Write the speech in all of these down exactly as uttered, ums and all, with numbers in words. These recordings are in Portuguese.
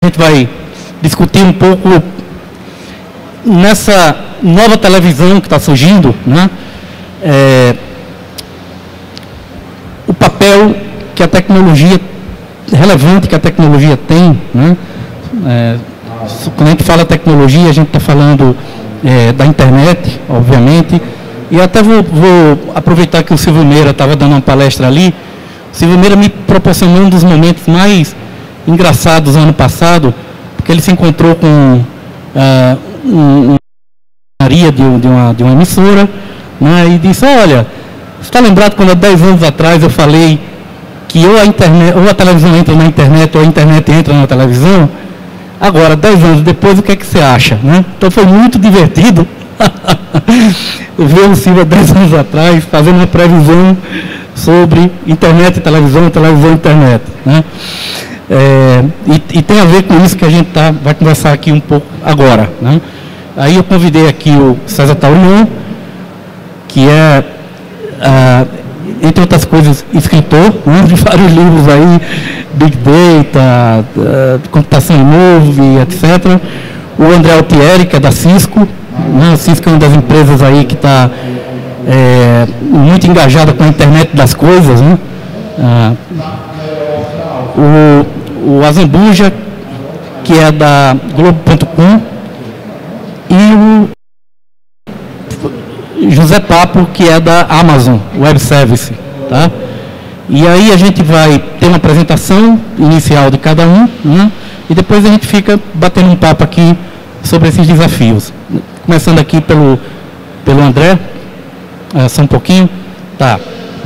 A gente vai discutir um pouco nessa nova televisão que está surgindo, né? É, o papel que a tecnologia, relevante que a tecnologia tem, né? É, quando a gente fala tecnologia, a gente está falando é, da internet, obviamente, e até vou, vou aproveitar que o Silvio Meira estava dando uma palestra ali. O Silvio Meira me proporcionou um dos momentos mais engraçados do ano passado, porque ele se encontrou com uh, um, um de, de, uma, de uma emissora, né, e disse: olha, você está lembrado quando há dez anos atrás eu falei que ou a, internet, ou a televisão entra na internet ou a internet entra na televisão? Agora, dez anos depois, o que é que você acha? Né? Então foi muito divertido ver o Silvio há dez anos atrás fazendo uma previsão sobre internet e televisão, televisão e internet. Né? É, e, e tem a ver com isso que a gente tá, vai conversar aqui um pouco agora. Né? Aí eu convidei aqui o César Taurion, que é, ah, entre outras coisas, escritor, né, de vários livros aí, Big Data, uh, computação em nuvem, etcétera. O André Altieri, que é da Cisco, né, a Cisco é uma das empresas aí que está é, muito engajada com a internet das coisas, né? Ah, o, o Azambuja, que é da Globo ponto com, e o José Papo, que é da Amazon Web Service, tá? E aí a gente vai ter uma apresentação inicial de cada um, né? E depois a gente fica batendo um papo aqui sobre esses desafios. Começando aqui pelo, pelo André, é, só um pouquinho, tá?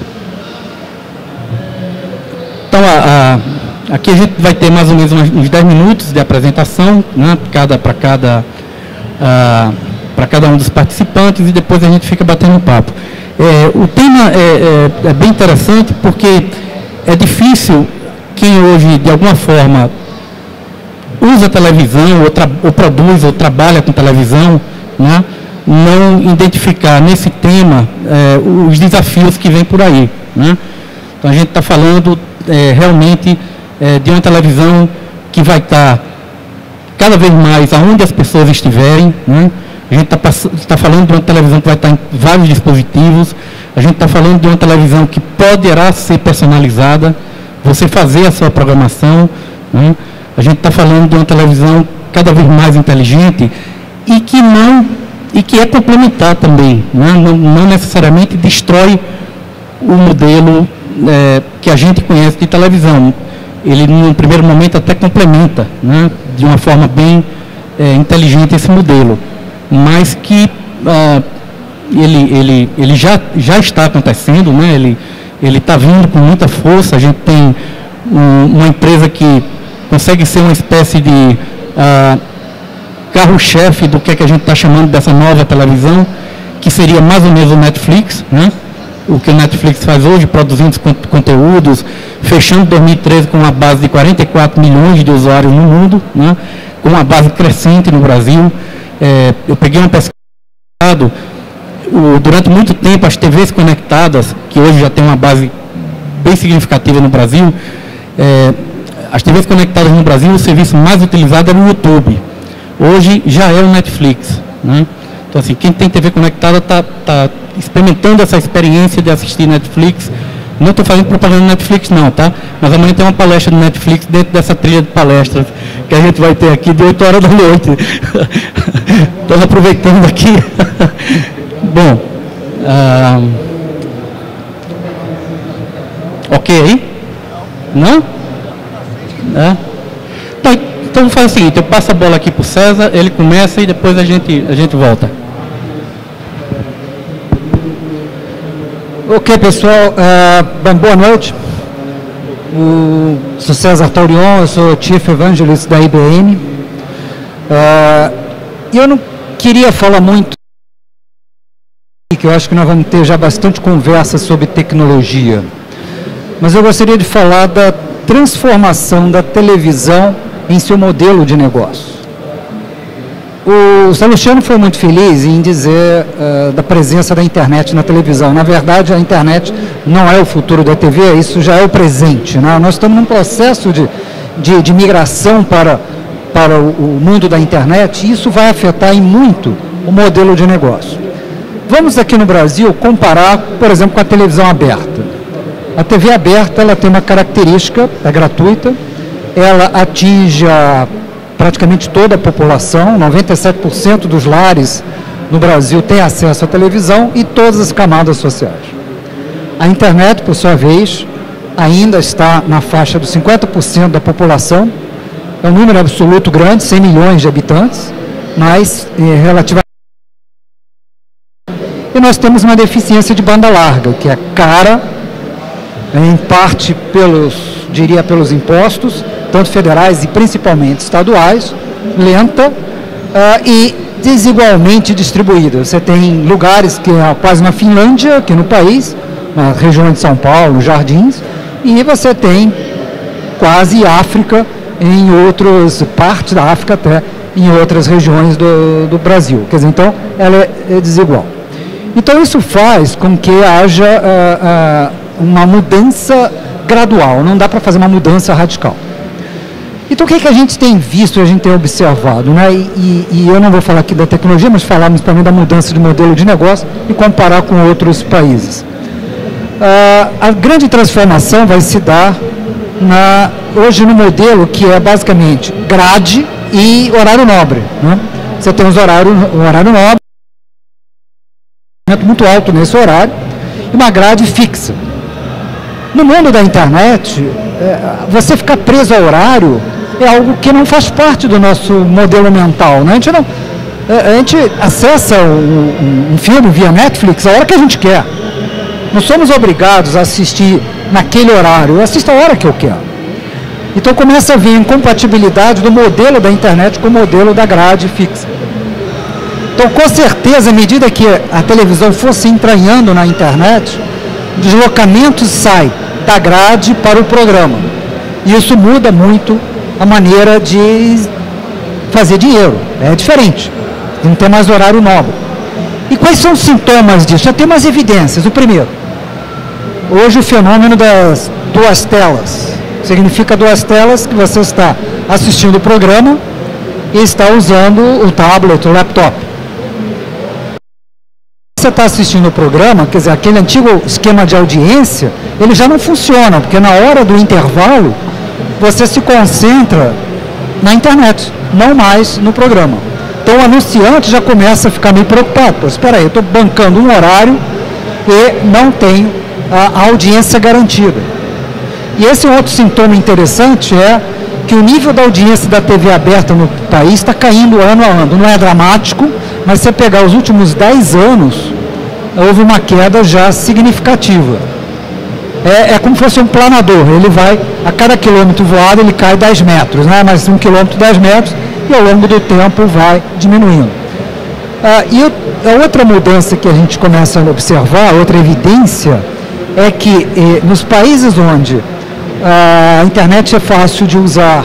Então, a, a, aqui a gente vai ter mais ou menos uns dez minutos de apresentação, né? Cada, para cada... Uh, para cada um dos participantes, e depois a gente fica batendo um papo. É, o tema é, é, é bem interessante porque é difícil quem hoje, de alguma forma, usa televisão, ou, tra ou produz, ou trabalha com televisão, né, não identificar nesse tema é, os desafios que vêm por aí. Né? Então a gente está falando é, realmente é, de uma televisão que vai estar tá cada vez mais aonde as pessoas estiverem, né? A gente está tá falando de uma televisão que vai estar em vários dispositivos, a gente está falando de uma televisão que poderá ser personalizada, você fazer a sua programação, né? A gente está falando de uma televisão cada vez mais inteligente e que não, e que é complementar também, né? não, não necessariamente destrói o modelo é, que a gente conhece de televisão. Ele, no primeiro momento, até complementa, né? De uma forma bem é, inteligente esse modelo, mas que ah, ele, ele, ele já, já está acontecendo, né? ele ele está vindo com muita força. A gente tem um, uma empresa que consegue ser uma espécie de ah, carro-chefe do que, é que a gente está chamando dessa nova televisão, que seria mais ou menos o Netflix, né? O que o Netflix faz hoje, produzindo conteúdos, fechando dois mil e treze com uma base de quarenta e quatro milhões de usuários no mundo, né? Com uma base crescente no Brasil. É, eu peguei um pesquisa, durante muito tempo as T Vs conectadas, que hoje já tem uma base bem significativa no Brasil, é, as T Vs conectadas no Brasil, o serviço mais utilizado era o YouTube. Hoje já é o Netflix, né? Então, assim, quem tem T V conectada está tá experimentando essa experiência de assistir Netflix. Não estou fazendo propaganda do Netflix, não, tá? Mas amanhã tem uma palestra do Netflix dentro dessa trilha de palestras que a gente vai ter aqui de oito horas da noite. Estou aproveitando aqui. Bom, ah, ok aí? Não? É? Então, então vou fazer o seguinte, eu passo a bola aqui para o César, ele começa e depois a gente, a gente volta. Ok, pessoal, uh, bom, boa noite. O, sou César Taurion, eu sou Chief Evangelist da I B M. Uh, e eu não queria falar muito, que eu acho que nós vamos ter já bastante conversa sobre tecnologia, mas eu gostaria de falar da transformação da televisão em seu modelo de negócio. O Salustiano foi muito feliz em dizer uh, da presença da internet na televisão. Na verdade, a internet não é o futuro da T V, isso já é o presente, né? Nós estamos num processo de, de, de migração para para o, o mundo da internet, e isso vai afetar em muito o modelo de negócio. Vamos aqui no Brasil comparar, por exemplo, com a televisão aberta. A T V aberta, ela tem uma característica, é gratuita, ela atinge a, praticamente toda a população, noventa e sete por cento dos lares no Brasil têm acesso à televisão e todas as camadas sociais. A internet, por sua vez, ainda está na faixa dos cinquenta por cento da população, é um número absoluto grande, cem milhões de habitantes, mas é, relativamente... E nós temos uma deficiência de banda larga, que é cara, em parte pelos, diria, pelos impostos, tanto federais e principalmente estaduais, lenta uh, e desigualmente distribuída. Você tem lugares que é quase na Finlândia, aqui no país, na região de São Paulo, Jardins, e você tem quase África em outras partes da África, até em outras regiões do, do Brasil. Quer dizer, então, ela é, é desigual. Então, isso faz com que haja uh, uh, uma mudança gradual, não dá para fazer uma mudança radical. Então, o que, é que a gente tem visto, a gente tem observado, né? E, e, e eu não vou falar aqui da tecnologia, mas falarmos também da mudança de modelo de negócio e comparar com outros países. Uh, a grande transformação vai se dar na, hoje no modelo que é basicamente grade e horário nobre, né? Você tem os horários, o horário nobre, muito alto nesse horário, e uma grade fixa. No mundo da internet, você ficar preso ao horário é algo que não faz parte do nosso modelo mental, né? A gente, não, a gente acessa um, um filme via Netflix a hora que a gente quer. Não somos obrigados a assistir naquele horário, eu assisto a hora que eu quero. Então começa a vir incompatibilidade do modelo da internet com o modelo da grade fixa. Então, com certeza, à medida que a televisão for se entranhando na internet, o deslocamento sai da grade para o programa. E isso muda muito a maneira de fazer dinheiro. É diferente. Não tem mais horário nobre. E quais são os sintomas disso? Já tem umas evidências. O primeiro, hoje o fenômeno das duas telas. Significa duas telas que você está assistindo o programa e está usando o tablet, o laptop. Você está assistindo o programa, quer dizer, aquele antigo esquema de audiência, ele já não funciona, porque na hora do intervalo, você se concentra na internet, não mais no programa. Então o anunciante já começa a ficar meio preocupado. Pô, espera aí, eu estou bancando um horário e não tenho a audiência garantida. E esse outro sintoma interessante é que o nível da audiência da T V aberta no país está caindo ano a ano. Não é dramático, mas se você pegar os últimos dez anos, houve uma queda já significativa. É, é como se fosse um planador, ele vai, a cada quilômetro voado, ele cai dez metros, né? Mas um quilômetro, dez metros, e ao longo do tempo vai diminuindo. Ah, e a outra mudança que a gente começa a observar, outra evidência, é que eh, nos países onde ah, a internet é fácil de usar,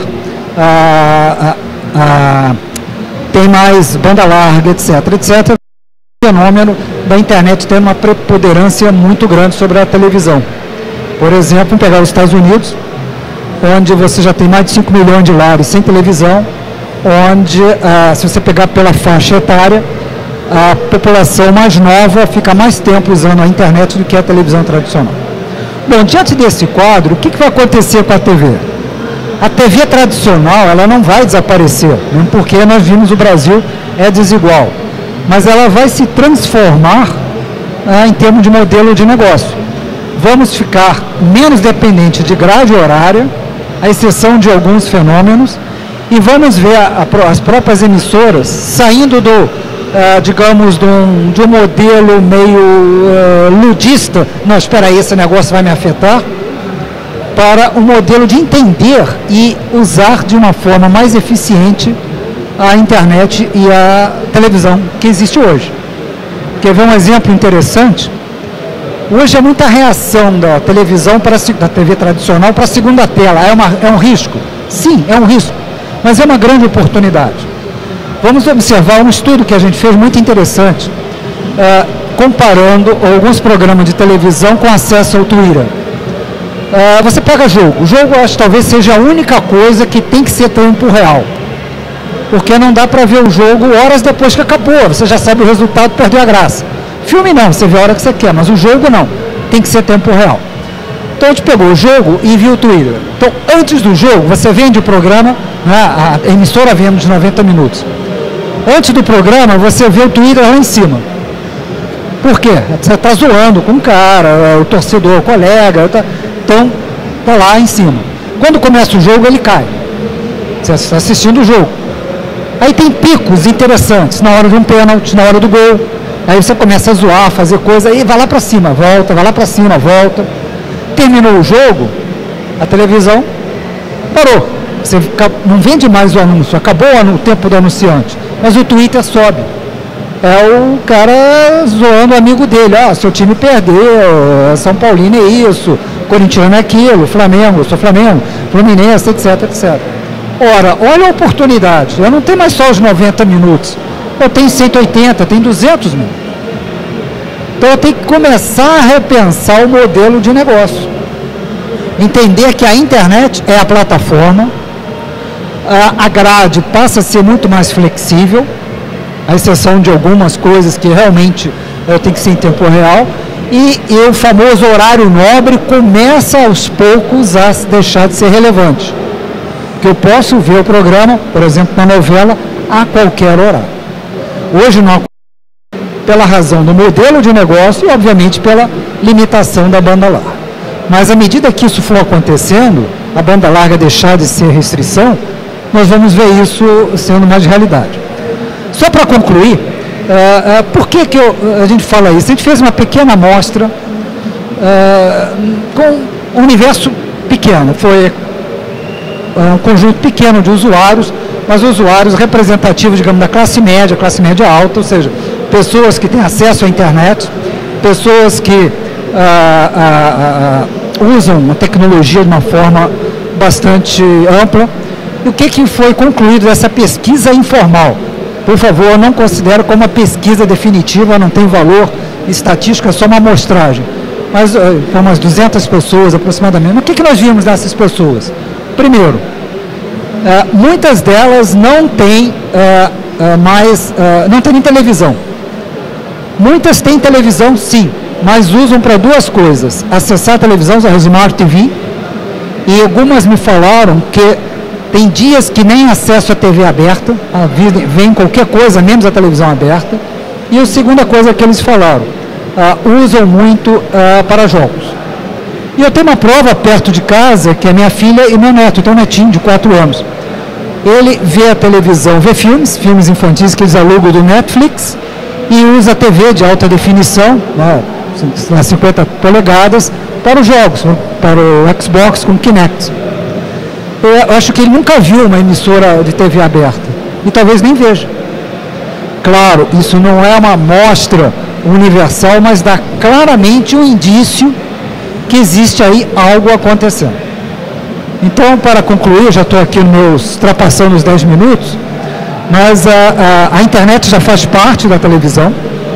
ah, ah, ah, tem mais banda larga, etc, etcétera, o fenômeno da internet tem uma preponderância muito grande sobre a televisão. Por exemplo, pegar os Estados Unidos, onde você já tem mais de cinco milhões de lares sem televisão, onde, ah, se você pegar pela faixa etária, a população mais nova fica mais tempo usando a internet do que a televisão tradicional. Bom, diante desse quadro, o que, que vai acontecer com a T V? A T V tradicional, ela não vai desaparecer, mesmo porque nós vimos o Brasil é desigual, mas ela vai se transformar ah, em termos de modelo de negócio. Vamos ficar menos dependentes de grade horária, à exceção de alguns fenômenos, e vamos ver a, a, as próprias emissoras saindo do, uh, digamos, de um, de um modelo meio uh, ludista, não, espera aí, esse negócio vai me afetar, para um modelo de entender e usar de uma forma mais eficiente a internet e a televisão que existe hoje. Quer ver um exemplo interessante? Hoje é muita reação da televisão, para, da T V tradicional, para a segunda tela. É, uma, é um risco? Sim, é um risco, mas é uma grande oportunidade. Vamos observar um estudo que a gente fez muito interessante, uh, comparando alguns programas de televisão com acesso ao Twitter. Uh, você pega jogo. O jogo, acho que talvez seja a única coisa que tem que ser tempo real. Porque não dá para ver o jogo horas depois que acabou, você já sabe o resultado, perdeu a graça. Filme não, você vê a hora que você quer, mas o jogo não, tem que ser tempo real. Então a gente pegou o jogo e viu o Twitter. Então antes do jogo, você vende o programa, né, a emissora vende de noventa minutos. Antes do programa, você vê o Twitter lá em cima. Por quê? Você está zoando com o cara, o torcedor, o colega, tá, então está lá em cima. Quando começa o jogo, ele cai. Você está assistindo o jogo. Aí tem picos interessantes, na hora de um pênalti, na hora do gol. Aí você começa a zoar, fazer coisa, e vai lá para cima, volta, vai lá para cima, volta. Terminou o jogo, a televisão parou. Você não vende mais o anúncio, acabou o tempo do anunciante, mas o Twitter sobe. É o cara zoando o amigo dele, ah, seu time perdeu, São Paulino é isso, Corintiano é aquilo, Flamengo, eu sou Flamengo, Fluminense, etc, etcétera. Ora, olha a oportunidade, eu não tenho mais só os noventa minutos, eu tenho cento e oitenta, tenho duzentos mil. Então eu tenho que começar a repensar o modelo de negócio. Entender que a internet é a plataforma, a grade passa a ser muito mais flexível, à exceção de algumas coisas que realmente eu tenho que ser em tempo real, e, e o famoso horário nobre começa aos poucos a deixar de ser relevante. Que eu posso ver o programa, por exemplo, na novela, a qualquer horário. Hoje não, pela razão do modelo de negócio e, obviamente, pela limitação da banda larga. Mas, à medida que isso for acontecendo, a banda larga deixar de ser restrição, nós vamos ver isso sendo mais realidade. Só para concluir, uh, uh, por que, que eu, a gente fala isso? A gente fez uma pequena amostra uh, com um universo pequeno, foi uh, um conjunto pequeno de usuários, mas usuários representativos, digamos, da classe média, classe média alta, ou seja, pessoas que têm acesso à internet, pessoas que uh, uh, uh, usam a tecnologia de uma forma bastante ampla. E o que, que foi concluído dessa pesquisa informal? Por favor, não considere como uma pesquisa definitiva, não tem valor estatístico, é só uma amostragem. Mas uh, com umas duzentas pessoas aproximadamente. Mas o que, que nós vimos dessas pessoas? Primeiro, uh, muitas delas não têm uh, uh, mais, uh, não têm televisão. Muitas têm televisão, sim, mas usam para duas coisas: acessar a televisão, a Smart T V, e algumas me falaram que tem dias que nem acesso à T V aberta, a vida, vem qualquer coisa, menos a televisão aberta. E a segunda coisa que eles falaram, uh, usam muito uh, para jogos. E eu tenho uma prova perto de casa, que é minha filha e meu neto, então netinho de quatro anos. Ele vê a televisão, vê filmes, filmes infantis que eles alugam do Netflix, e usa a T V de alta definição, né, cinquenta polegadas, para os jogos, para o Xbox com Kinect. Eu acho que ele nunca viu uma emissora de T V aberta, e talvez nem veja. Claro, isso não é uma amostra universal, mas dá claramente um indício que existe aí algo acontecendo. Então, para concluir, já estou aqui meus, ultrapassando os dez minutos, mas a, a, a internet já faz parte da televisão.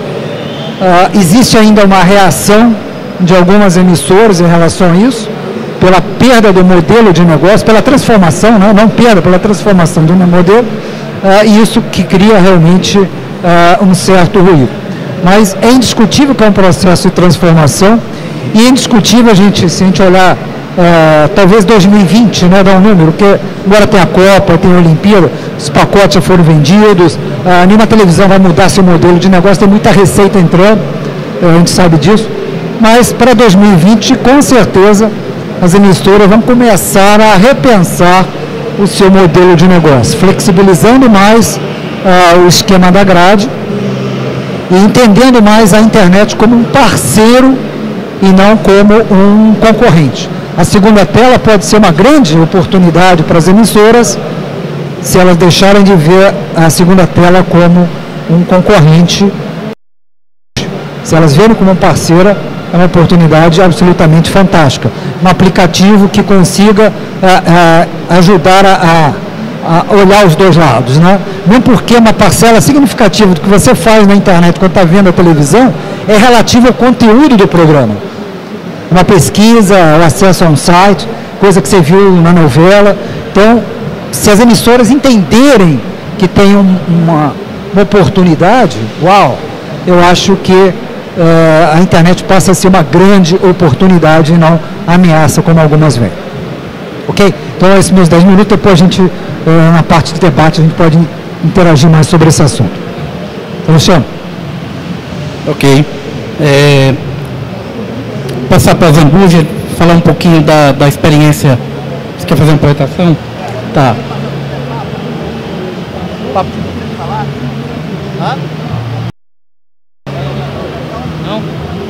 Uh, existe ainda uma reação de algumas emissoras em relação a isso, pela perda do modelo de negócio, pela transformação, né? Não perda, pela transformação do modelo, uh, e isso que cria realmente uh, um certo ruído. Mas é indiscutível que é um processo de transformação, e é indiscutível, a gente, se a gente olhar, uh, talvez dois mil e vinte, né, dá um número, porque agora tem a Copa, tem a Olimpíada, os pacotes já foram vendidos, uh, nenhuma televisão vai mudar seu modelo de negócio, tem muita receita entrando, a gente sabe disso, mas para dois mil e vinte, com certeza, as emissoras vão começar a repensar o seu modelo de negócio, flexibilizando mais uh, o esquema da grade e entendendo mais a internet como um parceiro e não como um concorrente. A segunda tela pode ser uma grande oportunidade para as emissoras se elas deixarem de ver a segunda tela como um concorrente. Se elas verem como um parceira, é uma oportunidade absolutamente fantástica. Um aplicativo que consiga a, a, ajudar a, a olhar os dois lados, né? Não porque uma parcela significativa do que você faz na internet quando está vendo a televisão é relativa ao conteúdo do programa. Uma pesquisa, o acesso a um site, coisa que você viu na novela. Então, se as emissoras entenderem que tem um, uma, uma oportunidade, uau, eu acho que uh, a internet passa a ser uma grande oportunidade e não ameaça como algumas veem. Ok? Então, esses meus dez minutos, depois a gente, uh, na parte de debate, a gente pode interagir mais sobre esse assunto. Luciano. Ok. É, passar para a Zambuja, falar um pouquinho da, da experiência. Você quer fazer uma apresentação? Tá. Não?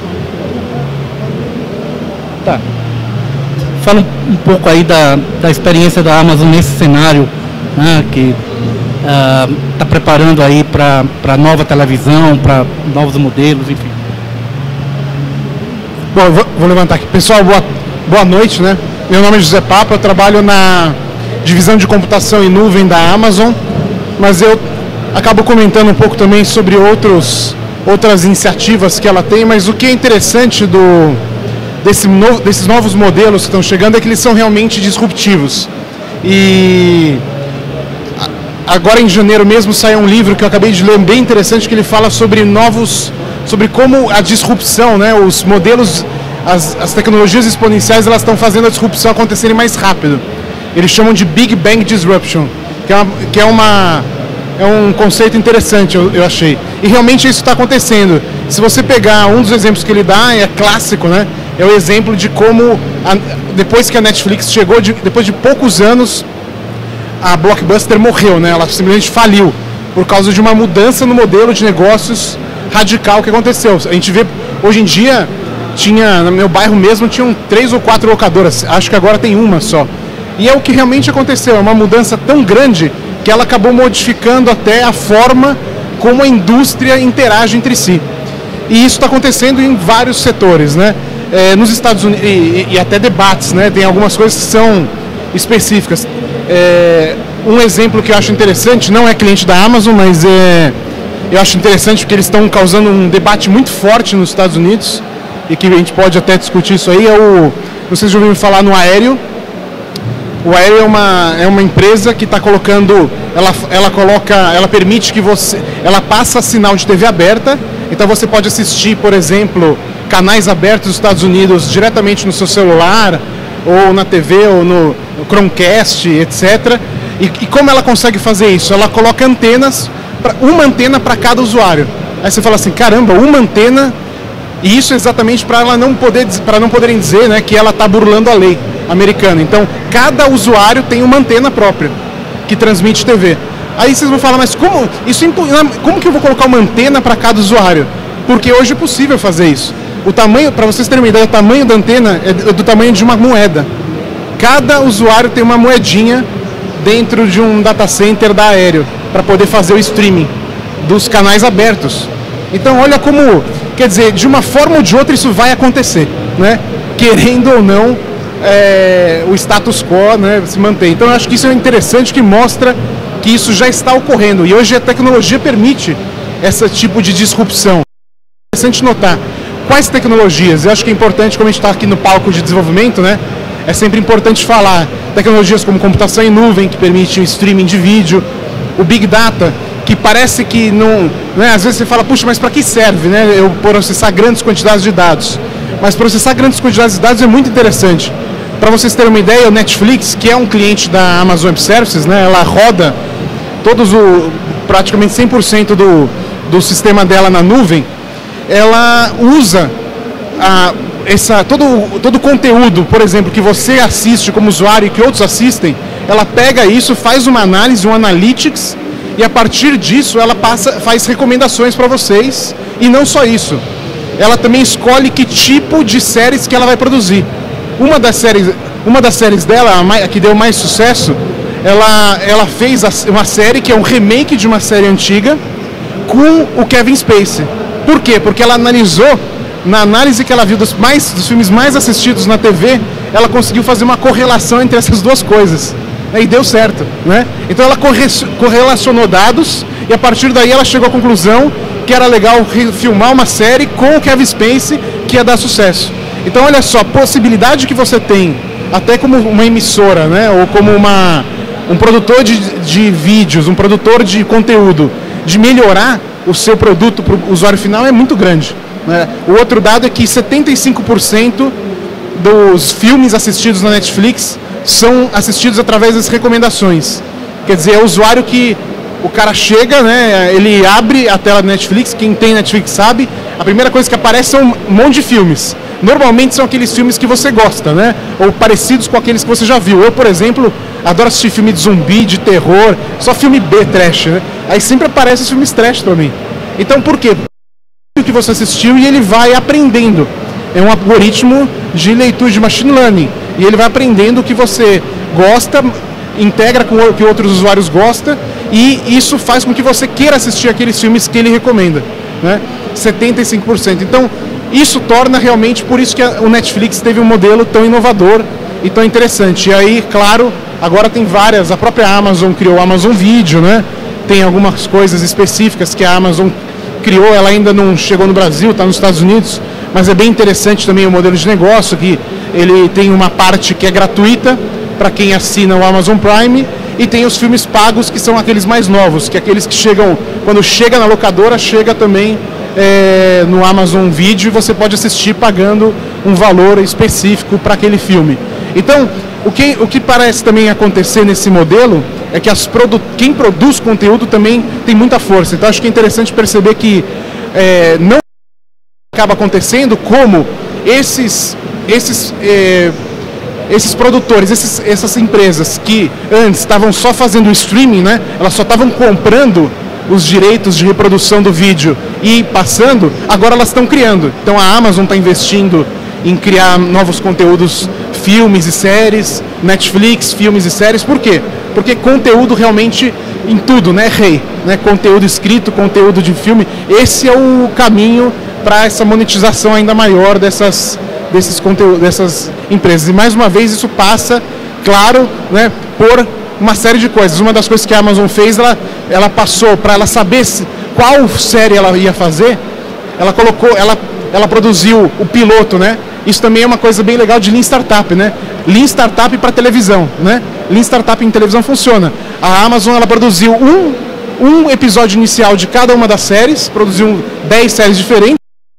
Tá. Fala um pouco aí da, da experiência da Amazon nesse cenário, né, que está uh, preparando aí para nova televisão, para novos modelos, enfim. Bom, vou, vou levantar aqui. Pessoal, boa, boa noite, né? Meu nome é José Papa, eu trabalho na divisão de computação em nuvem da Amazon, mas eu acabo comentando um pouco também sobre outros, outras iniciativas que ela tem, mas o que é interessante do, desse no, desses novos modelos que estão chegando é que eles são realmente disruptivos. E agora em janeiro mesmo saiu um livro que eu acabei de ler, bem interessante, que ele fala sobre novos, sobre como a disrupção, né, os modelos, as, as tecnologias exponenciais, elas estão fazendo a disrupção acontecerem mais rápido. Eles chamam de Big Bang Disruption, que é, uma, que é, uma, é um conceito interessante, eu, eu achei. E realmente isso está acontecendo. Se você pegar um dos exemplos que ele dá, é clássico, né? É o exemplo de como, a, depois que a Netflix chegou, de, depois de poucos anos, a Blockbuster morreu, né? Ela simplesmente faliu por causa de uma mudança no modelo de negócios radical que aconteceu. A gente vê, hoje em dia, tinha, no meu bairro mesmo, tinham três ou quatro locadoras, acho que agora tem uma só. E é o que realmente aconteceu, é uma mudança tão grande que ela acabou modificando até a forma como a indústria interage entre si. E isso está acontecendo em vários setores, né? É, nos Estados Unidos, e, e até debates, né? Tem algumas coisas que são específicas. É, um exemplo que eu acho interessante, não é cliente da Amazon, mas é, eu acho interessante porque eles estão causando um debate muito forte nos Estados Unidos, e que a gente pode até discutir isso aí, é o, vocês já ouviram falar no Aéreo. O Aéreo é uma, é uma empresa que está colocando, ela, ela coloca, ela permite que você, ela passa sinal de T V aberta, então você pode assistir, por exemplo, canais abertos dos Estados Unidos diretamente no seu celular, ou na T V, ou no, no Chromecast, etcétera. E, e como ela consegue fazer isso? Ela coloca antenas, pra, uma antena para cada usuário. Aí você fala assim, caramba, uma antena, e isso exatamente para ela não poder, para não poderem dizer, né, que ela está burlando a lei americana. Então, cada usuário tem uma antena própria que transmite T V. Aí vocês vão falar, mas como, isso, como que eu vou colocar uma antena para cada usuário? Porque hoje é possível fazer isso. O tamanho, para vocês terem uma ideia, o tamanho da antena é do tamanho de uma moeda. Cada usuário tem uma moedinha dentro de um data center da Aéreo para poder fazer o streaming dos canais abertos. Então, olha como, quer dizer, de uma forma ou de outra isso vai acontecer, né? Querendo ou não, é, o status quo, né, se mantém. Então, eu acho que isso é interessante, que mostra que isso já está ocorrendo. E hoje a tecnologia permite esse tipo de disrupção. É interessante notar quais tecnologias. Eu acho que é importante, como a gente está aqui no palco de desenvolvimento, né? É sempre importante falar tecnologias como computação em nuvem, que permite o streaming de vídeo, o Big Data, que parece que não, né, às vezes você fala, puxa, mas para que serve, né, eu processar grandes quantidades de dados? Mas processar grandes quantidades de dados é muito interessante. Para vocês terem uma ideia, o Netflix, que é um cliente da Amazon Web Services, né, ela roda todos o, praticamente cem por cento do, do sistema dela na nuvem, ela usa a, essa, todo, todo o conteúdo, por exemplo, que você assiste como usuário e que outros assistem, ela pega isso, faz uma análise, um analytics, e a partir disso ela passa, faz recomendações para vocês, e não só isso, ela também escolhe que tipo de séries que ela vai produzir. Uma das séries, uma das séries dela, a que deu mais sucesso, ela, ela fez uma série que é um remake de uma série antiga com o Kevin Spacey. Por quê? Porque ela analisou, na análise que ela viu dos, mais, dos filmes mais assistidos na T V, ela conseguiu fazer uma correlação entre essas duas coisas. E deu certo, né? Então ela correlacionou dados e a partir daí ela chegou à conclusão que era legal filmar uma série com o Kevin Spacey que ia dar sucesso. Então olha só, a possibilidade que você tem, até como uma emissora, né? Ou como uma, um produtor de, de vídeos, um produtor de conteúdo, de melhorar o seu produto para o usuário final é muito grande, né? O outro dado é que setenta e cinco por cento dos filmes assistidos na Netflix são assistidos através das recomendações. Quer dizer, é o usuário que o cara chega, né, ele abre a tela da Netflix, quem tem Netflix sabe, a primeira coisa que aparece são um monte de filmes. Normalmente são aqueles filmes que você gosta, né, ou parecidos com aqueles que você já viu. Eu, por exemplo, adoro assistir filme de zumbi, de terror, só filme B, trash, né? Aí sempre aparecem os filmes trash para mim. Então, por quê? O que você assistiu e ele vai aprendendo. É um algoritmo de leitura de machine learning. E ele vai aprendendo o que você gosta, integra com o que outros usuários gostam, e isso faz com que você queira assistir aqueles filmes que ele recomenda, né? setenta e cinco por cento. Então, isso torna realmente, por isso que a, o Netflix teve um modelo tão inovador e tão interessante. E aí, claro, agora tem várias, a própria Amazon criou o Amazon Video, né? Tem algumas coisas específicas que a Amazon criou, ela ainda não chegou no Brasil, está nos Estados Unidos, mas é bem interessante também o modelo de negócio, que ele tem uma parte que é gratuita para quem assina o Amazon Prime, e tem os filmes pagos, que são aqueles mais novos, que é aqueles que chegam, quando chega na locadora, chega também é, no Amazon Video, e você pode assistir pagando um valor específico para aquele filme. Então, o que, o que parece também acontecer nesse modelo é que as produ quem produz conteúdo também tem muita força. Então, acho que é interessante perceber que é, não acaba acontecendo como esses, esses, é, esses produtores, esses, essas empresas que antes estavam só fazendo o streaming, né? Elas só estavam comprando os direitos de reprodução do vídeo e passando, agora elas estão criando. Então a Amazon está investindo em criar novos conteúdos, filmes e séries, Netflix, filmes e séries. Por quê? Porque conteúdo realmente em tudo, né, rei? Né? Conteúdo escrito, conteúdo de filme, esse é o caminho para essa monetização ainda maior dessas, desses conteúdos, dessas empresas. E mais uma vez isso passa, claro, né, por uma série de coisas. Uma das coisas que a Amazon fez, ela, ela passou para ela saber se, qual série ela ia fazer, ela colocou, ela, ela produziu o piloto, né? Isso também é uma coisa bem legal de Lean Startup, né? Lean Startup para televisão, né? Lean Startup em televisão funciona. A Amazon, ela produziu um, um episódio inicial de cada uma das séries, produziu dez séries diferentes.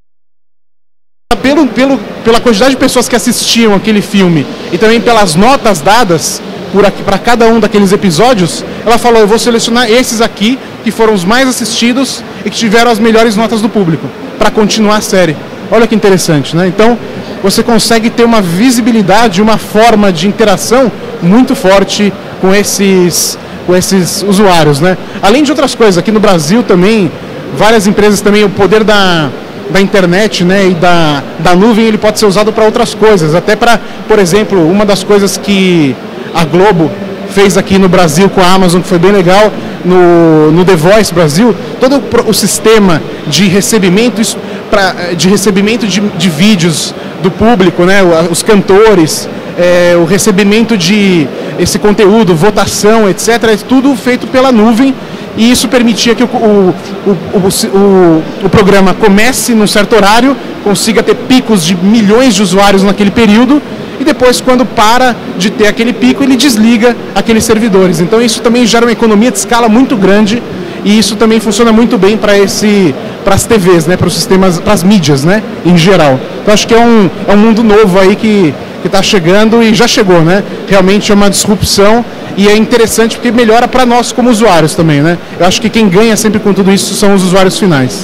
Pelo, pelo, pela quantidade de pessoas que assistiam aquele filme e também pelas notas dadas para cada um daqueles episódios, ela falou, eu vou selecionar esses aqui que foram os mais assistidos e que tiveram as melhores notas do público para continuar a série. Olha que interessante, né? Então, você consegue ter uma visibilidade, uma forma de interação muito forte com esses, com esses usuários, né? Além de outras coisas, aqui no Brasil também, várias empresas também, o poder da, da internet, né, e da, da nuvem, ele pode ser usado para outras coisas. Até para, por exemplo, uma das coisas que a Globo fez aqui no Brasil com a Amazon, que foi bem legal, no, no The Voice Brasil, todo o, o sistema de recebimento, pra, de, recebimento de, de vídeos do público, né, os cantores, é, o recebimento de esse conteúdo, votação, etcétera, é tudo feito pela nuvem, e isso permitia que o, o, o, o, o programa comece num certo horário, consiga ter picos de milhões de usuários naquele período, e depois, quando para de ter aquele pico, ele desliga aqueles servidores. Então isso também gera uma economia de escala muito grande, e isso também funciona muito bem para esse, para as T Vs, né, para os sistemas, para as mídias, né, em geral. Então acho que é um, é um mundo novo aí que que está chegando e já chegou, né? Realmente é uma disrupção e é interessante porque melhora para nós como usuários também, né? Eu acho que quem ganha sempre com tudo isso são os usuários finais.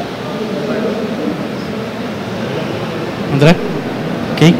André? Ok.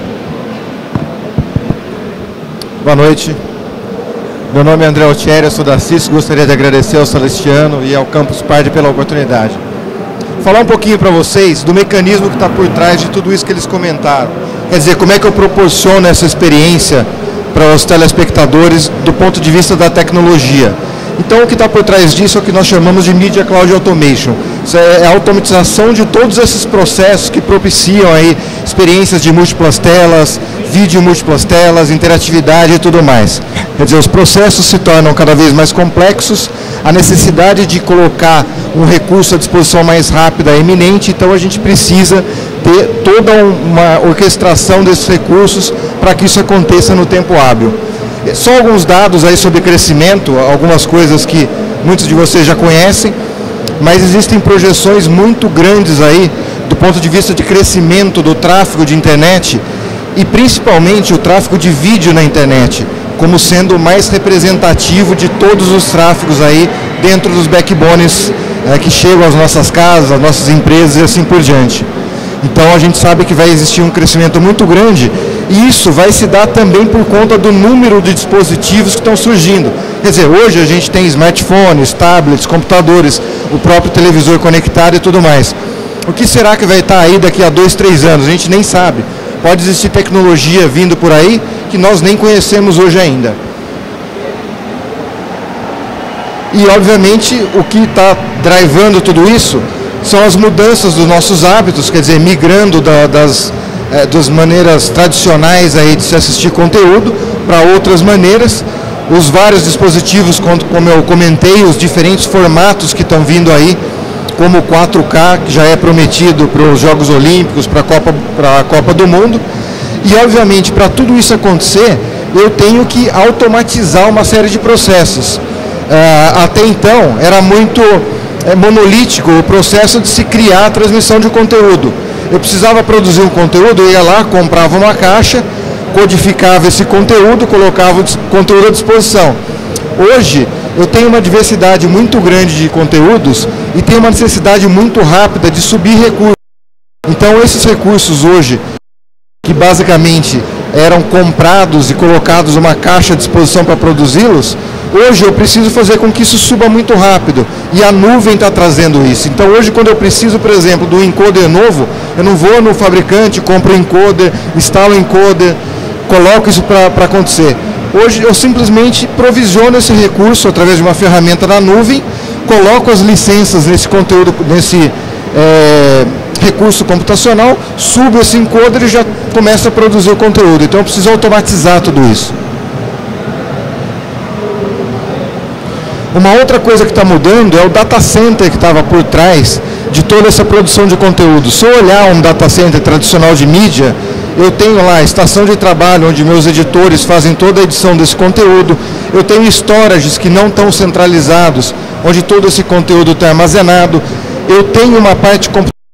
Boa noite. Meu nome é André Altieri, eu sou da C I S, gostaria de agradecer ao Celestiano e ao Campus Party pela oportunidade. Falar um pouquinho para vocês do mecanismo que está por trás de tudo isso que eles comentaram. Quer dizer, como é que eu proporciono essa experiência para os telespectadores do ponto de vista da tecnologia. Então, o que está por trás disso é o que nós chamamos de Media Cloud Automation. Isso é a automatização de todos esses processos que propiciam aí experiências de múltiplas telas, vídeo múltiplas telas, interatividade e tudo mais. Quer dizer, os processos se tornam cada vez mais complexos, a necessidade de colocar um recurso à disposição mais rápida é iminente, então a gente precisa ter toda uma orquestração desses recursos para que isso aconteça no tempo hábil. Só alguns dados aí sobre crescimento, algumas coisas que muitos de vocês já conhecem, mas existem projeções muito grandes aí do ponto de vista de crescimento do tráfego de internet e principalmente o tráfego de vídeo na internet, como sendo o mais representativo de todos os tráfegos aí dentro dos backbones é, que chegam às nossas casas, às nossas empresas e assim por diante. Então a gente sabe que vai existir um crescimento muito grande e isso vai se dar também por conta do número de dispositivos que estão surgindo. Quer dizer, hoje a gente tem smartphones, tablets, computadores, o próprio televisor conectado e tudo mais. O que será que vai estar aí daqui a dois, três anos? A gente nem sabe. Pode existir tecnologia vindo por aí que nós nem conhecemos hoje ainda. E, obviamente, o que está drivando tudo isso são as mudanças dos nossos hábitos, quer dizer, migrando da, das, é, das maneiras tradicionais aí de se assistir conteúdo para outras maneiras. Os vários dispositivos, como eu comentei, os diferentes formatos que estão vindo aí, como o quatro K, que já é prometido para os Jogos Olímpicos, para a Copa, para a Copa do Mundo. E, obviamente, para tudo isso acontecer, eu tenho que automatizar uma série de processos. Uh, até então, era muito é, monolítico o processo de se criar a transmissão de conteúdo. Eu precisava produzir um conteúdo, eu ia lá, comprava uma caixa, codificava esse conteúdo, colocava o conteúdo à disposição. Hoje, eu tenho uma diversidade muito grande de conteúdos e tenho uma necessidade muito rápida de subir recursos. Então, esses recursos hoje, que basicamente eram comprados e colocados numa caixa à disposição para produzi-los, hoje eu preciso fazer com que isso suba muito rápido. E a nuvem está trazendo isso. Então, hoje, quando eu preciso, por exemplo, do encoder novo, eu não vou no fabricante, compro o encoder, instalo o encoder, coloco isso para acontecer. Hoje eu simplesmente provisiono esse recurso através de uma ferramenta na nuvem, coloco as licenças nesse conteúdo, nesse é, recurso computacional, subo esse encoder e já começo a produzir o conteúdo. Então eu preciso automatizar tudo isso. Uma outra coisa que está mudando é o data center que estava por trás de toda essa produção de conteúdo. Se eu olhar um data center tradicional de mídia, eu tenho lá a estação de trabalho, onde meus editores fazem toda a edição desse conteúdo. Eu tenho storages que não estão centralizados, onde todo esse conteúdo está armazenado. Eu tenho uma parte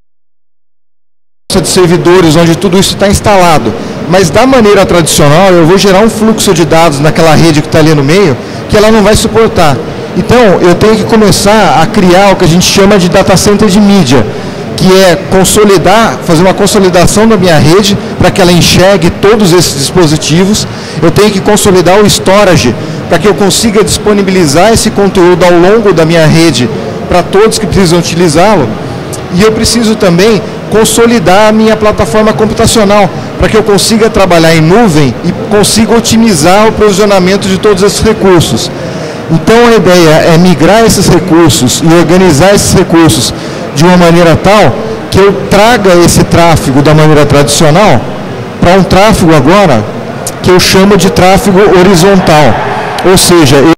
de servidores, onde tudo isso está instalado. Mas da maneira tradicional, eu vou gerar um fluxo de dados naquela rede que está ali no meio, que ela não vai suportar. Então, eu tenho que começar a criar o que a gente chama de data center de mídia, que é consolidar, fazer uma consolidação da minha rede para que ela enxergue todos esses dispositivos. Eu tenho que consolidar o storage para que eu consiga disponibilizar esse conteúdo ao longo da minha rede para todos que precisam utilizá-lo. E eu preciso também consolidar a minha plataforma computacional para que eu consiga trabalhar em nuvem e consiga otimizar o provisionamento de todos esses recursos. Então a ideia é migrar esses recursos e organizar esses recursos de uma maneira tal que eu traga esse tráfego da maneira tradicional para um tráfego agora que eu chamo de tráfego horizontal. Ou seja, eu,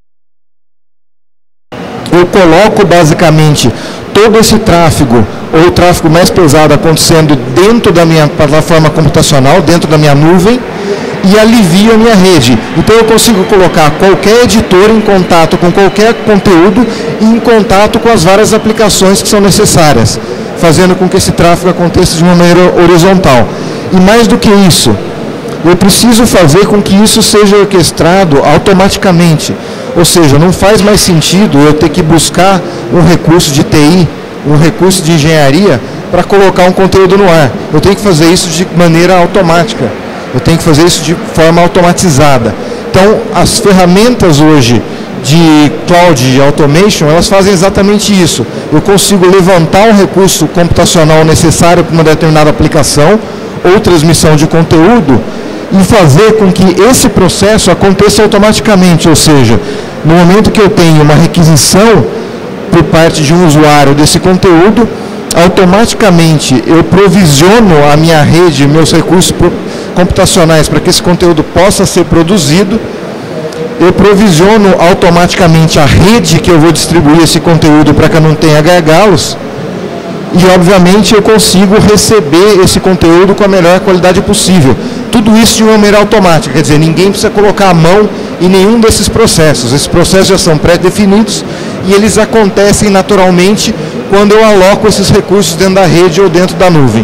eu coloco basicamente todo esse tráfego, ou o tráfego mais pesado acontecendo dentro da minha plataforma computacional, dentro da minha nuvem, e alivio a minha rede. Então eu consigo colocar qualquer editor em contato com qualquer conteúdo e em contato com as várias aplicações que são necessárias, fazendo com que esse tráfego aconteça de uma maneira horizontal. E mais do que isso, eu preciso fazer com que isso seja orquestrado automaticamente. Ou seja, não faz mais sentido eu ter que buscar um recurso de T I, um recurso de engenharia para colocar um conteúdo no ar. Eu tenho que fazer isso de maneira automática. Eu tenho que fazer isso de forma automatizada. Então, as ferramentas hoje de cloud automation, elas fazem exatamente isso. Eu consigo levantar um recurso computacional necessário para uma determinada aplicação ou transmissão de conteúdo e fazer com que esse processo aconteça automaticamente. Ou seja, no momento que eu tenho uma requisição por parte de um usuário desse conteúdo, automaticamente eu provisiono a minha rede, meus recursos computacionais para que esse conteúdo possa ser produzido. Eu provisiono automaticamente a rede que eu vou distribuir esse conteúdo para que eu não tenha gargalos. E, obviamente, eu consigo receber esse conteúdo com a melhor qualidade possível. tudo isso de uma maneira automática, quer dizer, ninguém precisa colocar a mão em nenhum desses processos. Esses processos já são pré-definidos e eles acontecem naturalmente quando eu aloco esses recursos dentro da rede ou dentro da nuvem.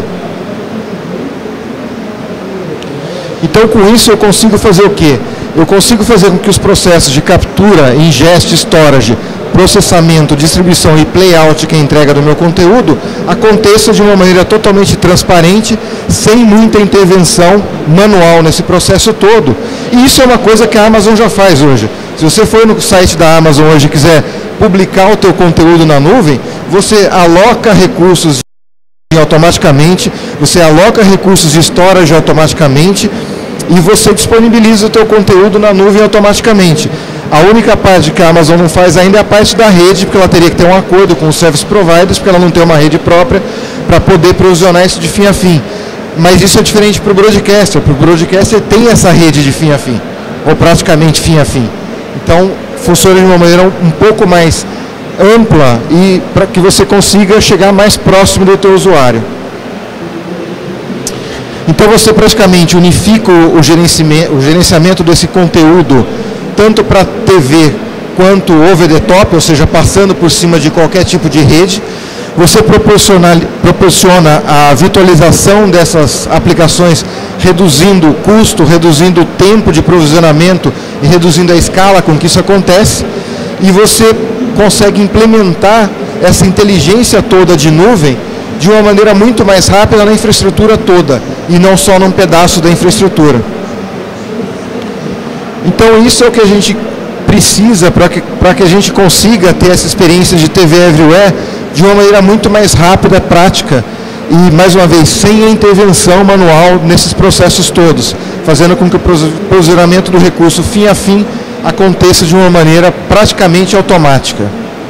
Então, com isso, eu consigo fazer o quê? Eu consigo fazer com que os processos de captura, ingest, storage, processamento, distribuição e playout, que é a entrega do meu conteúdo, aconteça de uma maneira totalmente transparente, sem muita intervenção manual nesse processo todo. E isso é uma coisa que a Amazon já faz hoje. Se você for no site da Amazon hoje e quiser publicar o teu conteúdo na nuvem, você aloca recursos automaticamente, você aloca recursos de storage automaticamente e você disponibiliza o teu conteúdo na nuvem automaticamente. A única parte que a Amazon não faz ainda é a parte da rede, porque ela teria que ter um acordo com os service providers, porque ela não tem uma rede própria para poder provisionar isso de fim a fim. Mas isso é diferente para o broadcaster, porque o broadcaster tem essa rede de fim a fim, ou praticamente fim a fim. Então, funciona de uma maneira um pouco mais ampla e para que você consiga chegar mais próximo do teu usuário. Então você praticamente unifica o gerenciamento, o gerenciamento desse conteúdo tanto para T V quanto over the top, ou seja, passando por cima de qualquer tipo de rede. Você proporciona, proporciona a virtualização dessas aplicações, reduzindo o custo, reduzindo o tempo de provisionamento e reduzindo a escala com que isso acontece. E você consegue implementar essa inteligência toda de nuvem de uma maneira muito mais rápida na infraestrutura toda, e não só num pedaço da infraestrutura. Então isso é o que a gente precisa para que, para que a gente consiga ter essa experiência de T V Everywhere de uma maneira muito mais rápida, prática, e mais uma vez, sem a intervenção manual nesses processos todos, fazendo com que o provisionamento do recurso fim a fim aconteça de uma maneira praticamente automática.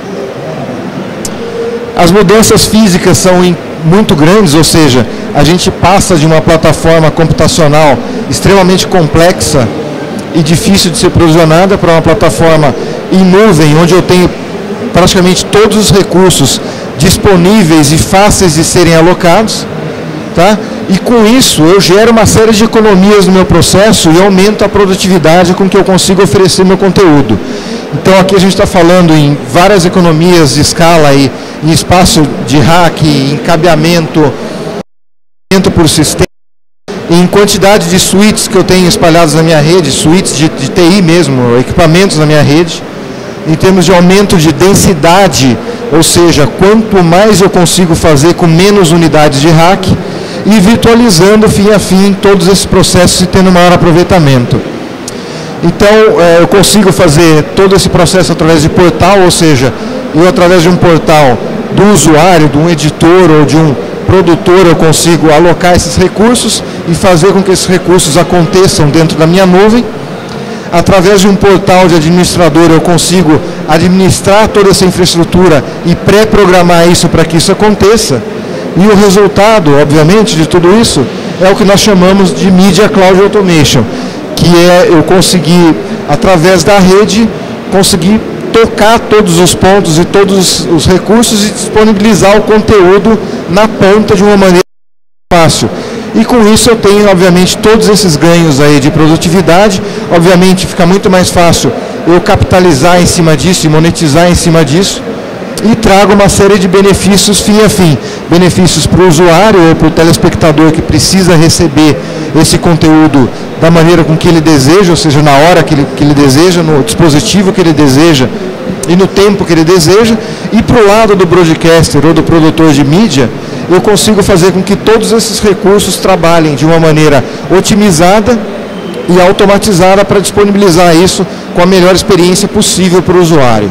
As mudanças físicas são muito grandes, ou seja, a gente passa de uma plataforma computacional extremamente complexa e difícil de ser provisionada para uma plataforma em nuvem, onde eu tenho praticamente todos os recursos disponíveis e fáceis de serem alocados, tá? E com isso eu gero uma série de economias no meu processo e aumento a produtividade com que eu consigo oferecer meu conteúdo. Então aqui a gente está falando em várias economias de escala e em espaço de rack, em cabeamento por sistema, em quantidade de suítes que eu tenho espalhados na minha rede, suítes de, de T I mesmo, equipamentos na minha rede, em termos de aumento de densidade, ou seja, quanto mais eu consigo fazer com menos unidades de rack, e virtualizando fim a fim todos esses processos e tendo maior aproveitamento. Então, é, eu consigo fazer todo esse processo através de portal, ou seja, eu através de um portal do usuário, de um editor ou de um produtor, eu consigo alocar esses recursos e fazer com que esses recursos aconteçam dentro da minha nuvem. Através de um portal de administrador, eu consigo administrar toda essa infraestrutura e pré-programar isso para que isso aconteça. E o resultado, obviamente, de tudo isso é o que nós chamamos de Media Cloud Automation, que é eu conseguir, através da rede, conseguir tocar todos os pontos e todos os recursos e disponibilizar o conteúdo na ponta de uma maneira fácil. E com isso eu tenho, obviamente, todos esses ganhos aí de produtividade. Obviamente fica muito mais fácil eu capitalizar em cima disso e monetizar em cima disso. E trago uma série de benefícios fim a fim. Benefícios para o usuário ou para o telespectador que precisa receber esse conteúdo da maneira com que ele deseja, ou seja, na hora que ele, que ele deseja, no dispositivo que ele deseja e no tempo que ele deseja. E para o lado do broadcaster ou do produtor de mídia, eu consigo fazer com que todos esses recursos trabalhem de uma maneira otimizada e automatizada para disponibilizar isso com a melhor experiência possível para o usuário.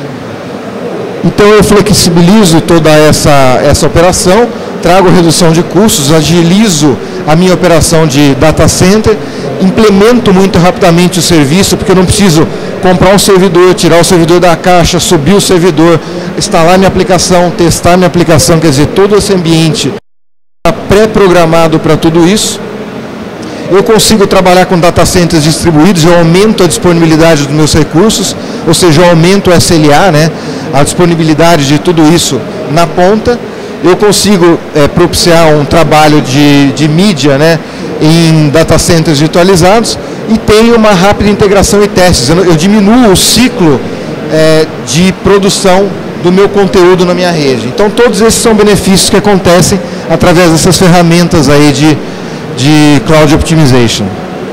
Então eu flexibilizo toda essa, essa operação, trago redução de custos, agilizo a minha operação de data center, implemento muito rapidamente o serviço, porque eu não preciso comprar um servidor, tirar o servidor da caixa, subir o servidor, instalar minha aplicação, testar minha aplicação, quer dizer, todo esse ambiente está pré-programado para tudo isso. Eu consigo trabalhar com data centers distribuídos, eu aumento a disponibilidade dos meus recursos, ou seja, eu aumento o S L A, né, a disponibilidade de tudo isso na ponta. Eu consigo é, propiciar um trabalho de, de mídia, né, em data centers virtualizados e tenho uma rápida integração e testes. Eu, eu diminuo o ciclo é, de produção do meu conteúdo na minha rede. Então todos esses são benefícios que acontecem através dessas ferramentas aí de, de Cloud Optimization.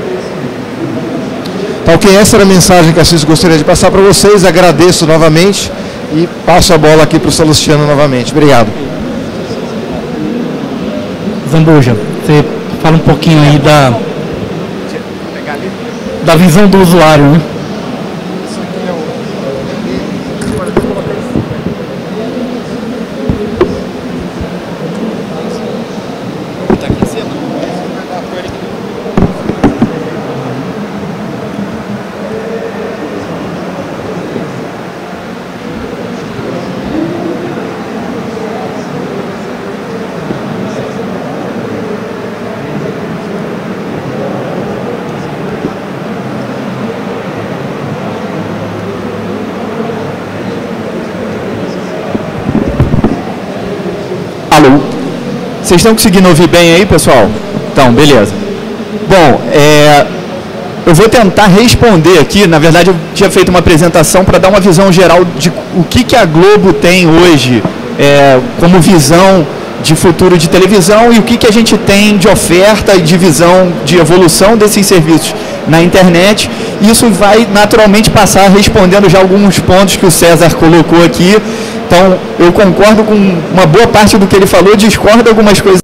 Então, ok, essa era a mensagem que a Cisco gostaria de passar para vocês. Agradeço novamente e passo a bola aqui para o Salustiano novamente. Obrigado. Zambuja, você fala um pouquinho aí da, da visão do usuário, né? Alô? Vocês estão conseguindo ouvir bem aí, pessoal? Então, beleza. Bom, é, eu vou tentar responder aqui. Na verdade, eu tinha feito uma apresentação para dar uma visão geral de o que, que a Globo tem hoje é, como visão de futuro de televisão e o que, que a gente tem de oferta e de visão de evolução desses serviços na internet. Isso vai naturalmente passar respondendo já alguns pontos que o César colocou aqui. Então, eu concordo com uma boa parte do que ele falou, discordo de algumas coisas.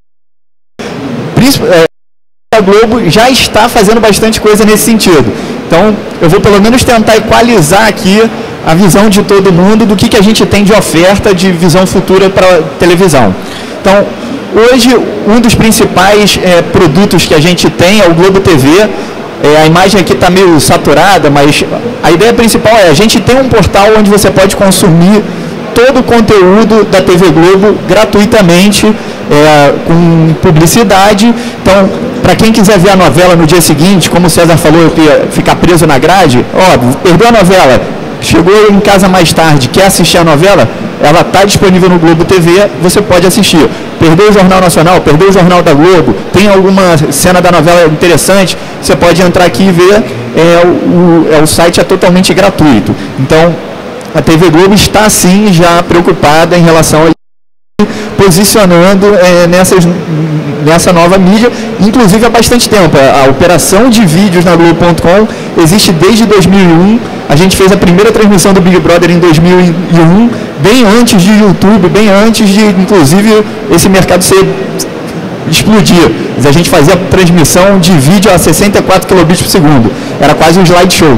A Globo já está fazendo bastante coisa nesse sentido. Então, eu vou pelo menos tentar equalizar aqui a visão de todo mundo do que, que a gente tem de oferta de visão futura para televisão. Então, hoje, um dos principais é, produtos que a gente tem é o Globo T V. É, a imagem aqui está meio saturada, mas a ideia principal é a gente tem um portal onde você pode consumir todo o conteúdo da T V Globo gratuitamente, é, com publicidade. Então, para quem quiser ver a novela no dia seguinte, como o César falou, ficar preso na grade, óbvio, perdeu a novela, chegou em casa mais tarde, quer assistir a novela, ela está disponível no Globo T V, você pode assistir. Perdeu o Jornal Nacional, perdeu o Jornal da Globo, tem alguma cena da novela interessante, você pode entrar aqui e ver, é, o, é, o site é totalmente gratuito. Então, a T V Globo está, sim, já preocupada em relação a posicionando é, nessas, nessa nova mídia, inclusive há bastante tempo. A, a operação de vídeos na Globo ponto com existe desde dois mil e um. A gente fez a primeira transmissão do Big Brother em dois mil e um, bem antes de YouTube, bem antes de, inclusive, esse mercado ser explodir. A gente fazia transmissão de vídeo a sessenta e quatro quilobits por segundo. Era quase um slideshow.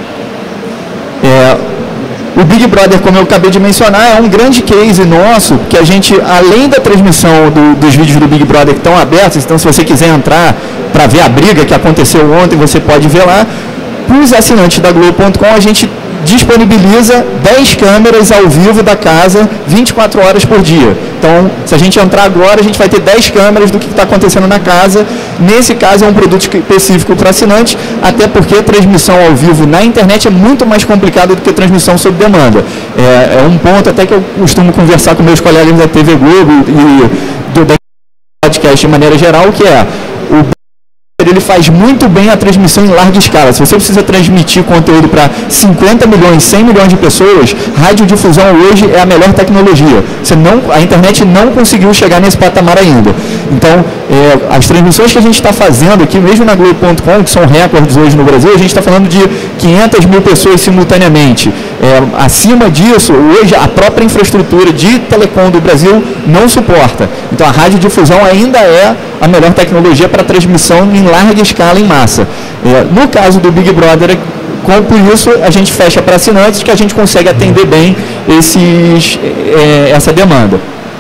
É, o Big Brother, como eu acabei de mencionar, é um grande case nosso, que a gente, além da transmissão do, dos vídeos do Big Brother que estão abertos, então se você quiser entrar para ver a briga que aconteceu ontem, você pode ver lá. Para os assinantes da Globo ponto com, a gente disponibiliza dez câmeras ao vivo da casa, vinte e quatro horas por dia. Então, se a gente entrar agora, a gente vai ter dez câmeras do que está acontecendo na casa. Nesse caso, é um produto específico para assinantes, até porque a transmissão ao vivo na internet é muito mais complicada do que a transmissão sob demanda. É, é um ponto até que eu costumo conversar com meus colegas da T V Globo e do podcast de maneira geral, que é o ele faz muito bem a transmissão em larga escala. Se você precisa transmitir conteúdo para cinquenta milhões, cem milhões de pessoas, radiodifusão hoje é a melhor tecnologia. Você não, a internet não conseguiu chegar nesse patamar ainda. Então, é, as transmissões que a gente está fazendo aqui, mesmo na Globo ponto com, que são recordes hoje no Brasil, a gente está falando de quinhentas mil pessoas simultaneamente. É, acima disso, hoje a própria infraestrutura de telecom do Brasil não suporta. Então, a radiodifusão ainda é a melhor tecnologia para transmissão em larga escala, em massa. É, no caso do Big Brother, com, por isso a gente fecha para assinantes, que a gente consegue atender bem esses, é, essa demanda.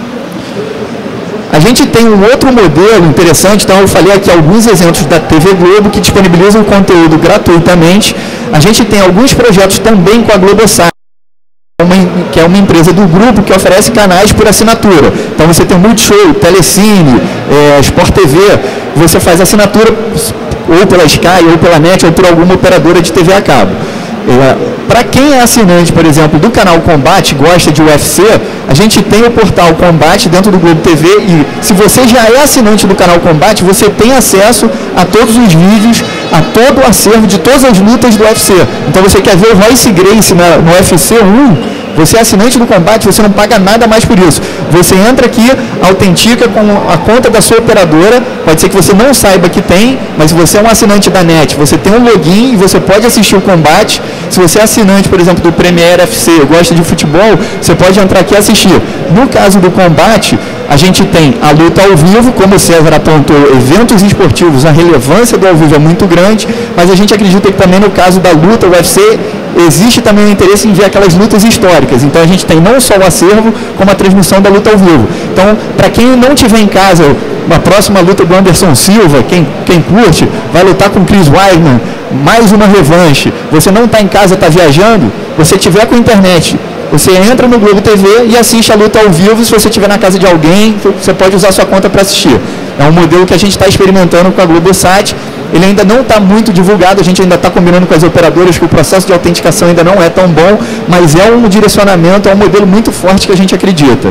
A gente tem um outro modelo interessante, então eu falei aqui alguns exemplos da T V Globo que disponibilizam conteúdo gratuitamente. A gente tem alguns projetos também com a Globosat, que é uma empresa do grupo que oferece canais por assinatura. Então você tem o Multishow, Telecine, é, Sport T V, você faz assinatura ou pela Sky, ou pela Net, ou por alguma operadora de T V a cabo. É, para quem é assinante, por exemplo, do canal Combate, gosta de U F C, a gente tem o portal Combate dentro do Globo T V e se você já é assinante do canal Combate, você tem acesso a todos os vídeos, a todo o acervo de todas as lutas do U F C. Então você quer ver o Royce Gracie na, no U F C um, você é assinante do Combate, você não paga nada mais por isso. Você entra aqui, autentica com a conta da sua operadora, pode ser que você não saiba que tem, mas se você é um assinante da NET, você tem um login e você pode assistir o Combate. Se você é assinante, por exemplo, do Premier F C, gosta de futebol, você pode entrar aqui e assistir. No caso do Combate, a gente tem a luta ao vivo, como o César apontou, eventos esportivos, a relevância do ao vivo é muito grande, mas a gente acredita que também no caso da luta, o U F C, existe também o interesse em ver aquelas lutas históricas. Então a gente tem não só o acervo, como a transmissão da luta ao vivo. Então, para quem não tiver em casa, a próxima luta do Anderson Silva, quem, quem curte, vai lutar com Chris Weidman, mais uma revanche. Você não está em casa, está viajando, você tiver com a internet, você entra no Globo T V e assiste a luta ao vivo. Se você estiver na casa de alguém, você pode usar sua conta para assistir. É um modelo que a gente está experimentando com a Globosat. Ele ainda não está muito divulgado, a gente ainda está combinando com as operadoras que o processo de autenticação ainda não é tão bom, mas é um direcionamento, é um modelo muito forte que a gente acredita.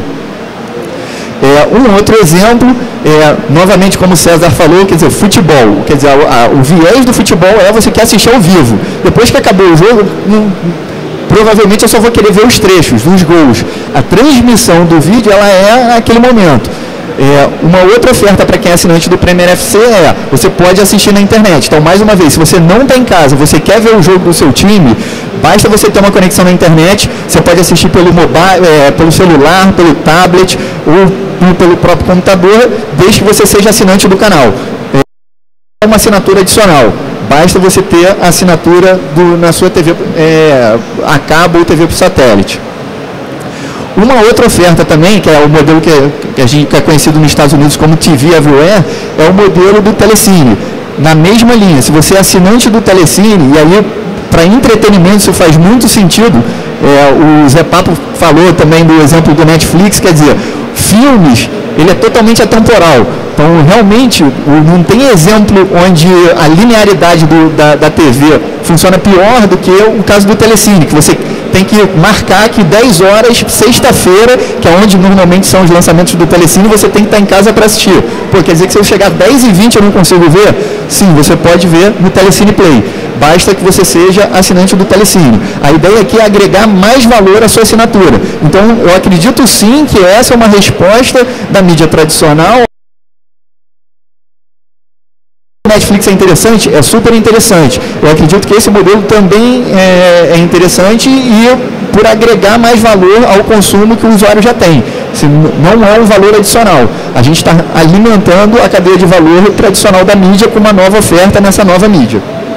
É, um outro exemplo, é, novamente como o César falou, quer dizer, futebol, quer dizer, a, a, o viés do futebol é você quer assistir ao vivo. Depois que acabou o jogo, não, provavelmente eu só vou querer ver os trechos, os gols. A transmissão do vídeo, ela é naquele momento. É, uma outra oferta para quem é assinante do Premier F C é, você pode assistir na internet. Então, mais uma vez, se você não está em casa, você quer ver o jogo do seu time, basta você ter uma conexão na internet, você pode assistir pelo mobile, é, pelo celular, pelo tablet ou pelo próprio computador, desde que você seja assinante do canal. É uma assinatura adicional. Basta você ter a assinatura do, na sua T V é, a cabo ou T V por satélite. Uma outra oferta também, que é o modelo que, que a gente que é conhecido nos Estados Unidos como T V Everywhere, é o modelo do Telecine. Na mesma linha, se você é assinante do Telecine, e aí para entretenimento isso faz muito sentido, é, o Zé Papo falou também do exemplo do Netflix, quer dizer, filmes, ele é totalmente atemporal. Então, realmente, não tem exemplo onde a linearidade do, da, da T V funciona pior do que o caso do Telecine, que você tem que marcar que dez horas, sexta-feira, que é onde normalmente são os lançamentos do Telecine, você tem que estar em casa para assistir. Pô, quer dizer que se eu chegar às dez e vinte eu não consigo ver? Sim, você pode ver no Telecine Play. Basta que você seja assinante do Telecine. A ideia aqui é agregar mais valor à sua assinatura. Então, eu acredito sim que essa é uma resposta da mídia tradicional. Netflix é interessante? É super interessante. Eu acredito que esse modelo também é, é interessante e por agregar mais valor ao consumo que o usuário já tem. Se não é um valor adicional. A gente está alimentando a cadeia de valor tradicional da mídia com uma nova oferta nessa nova mídia.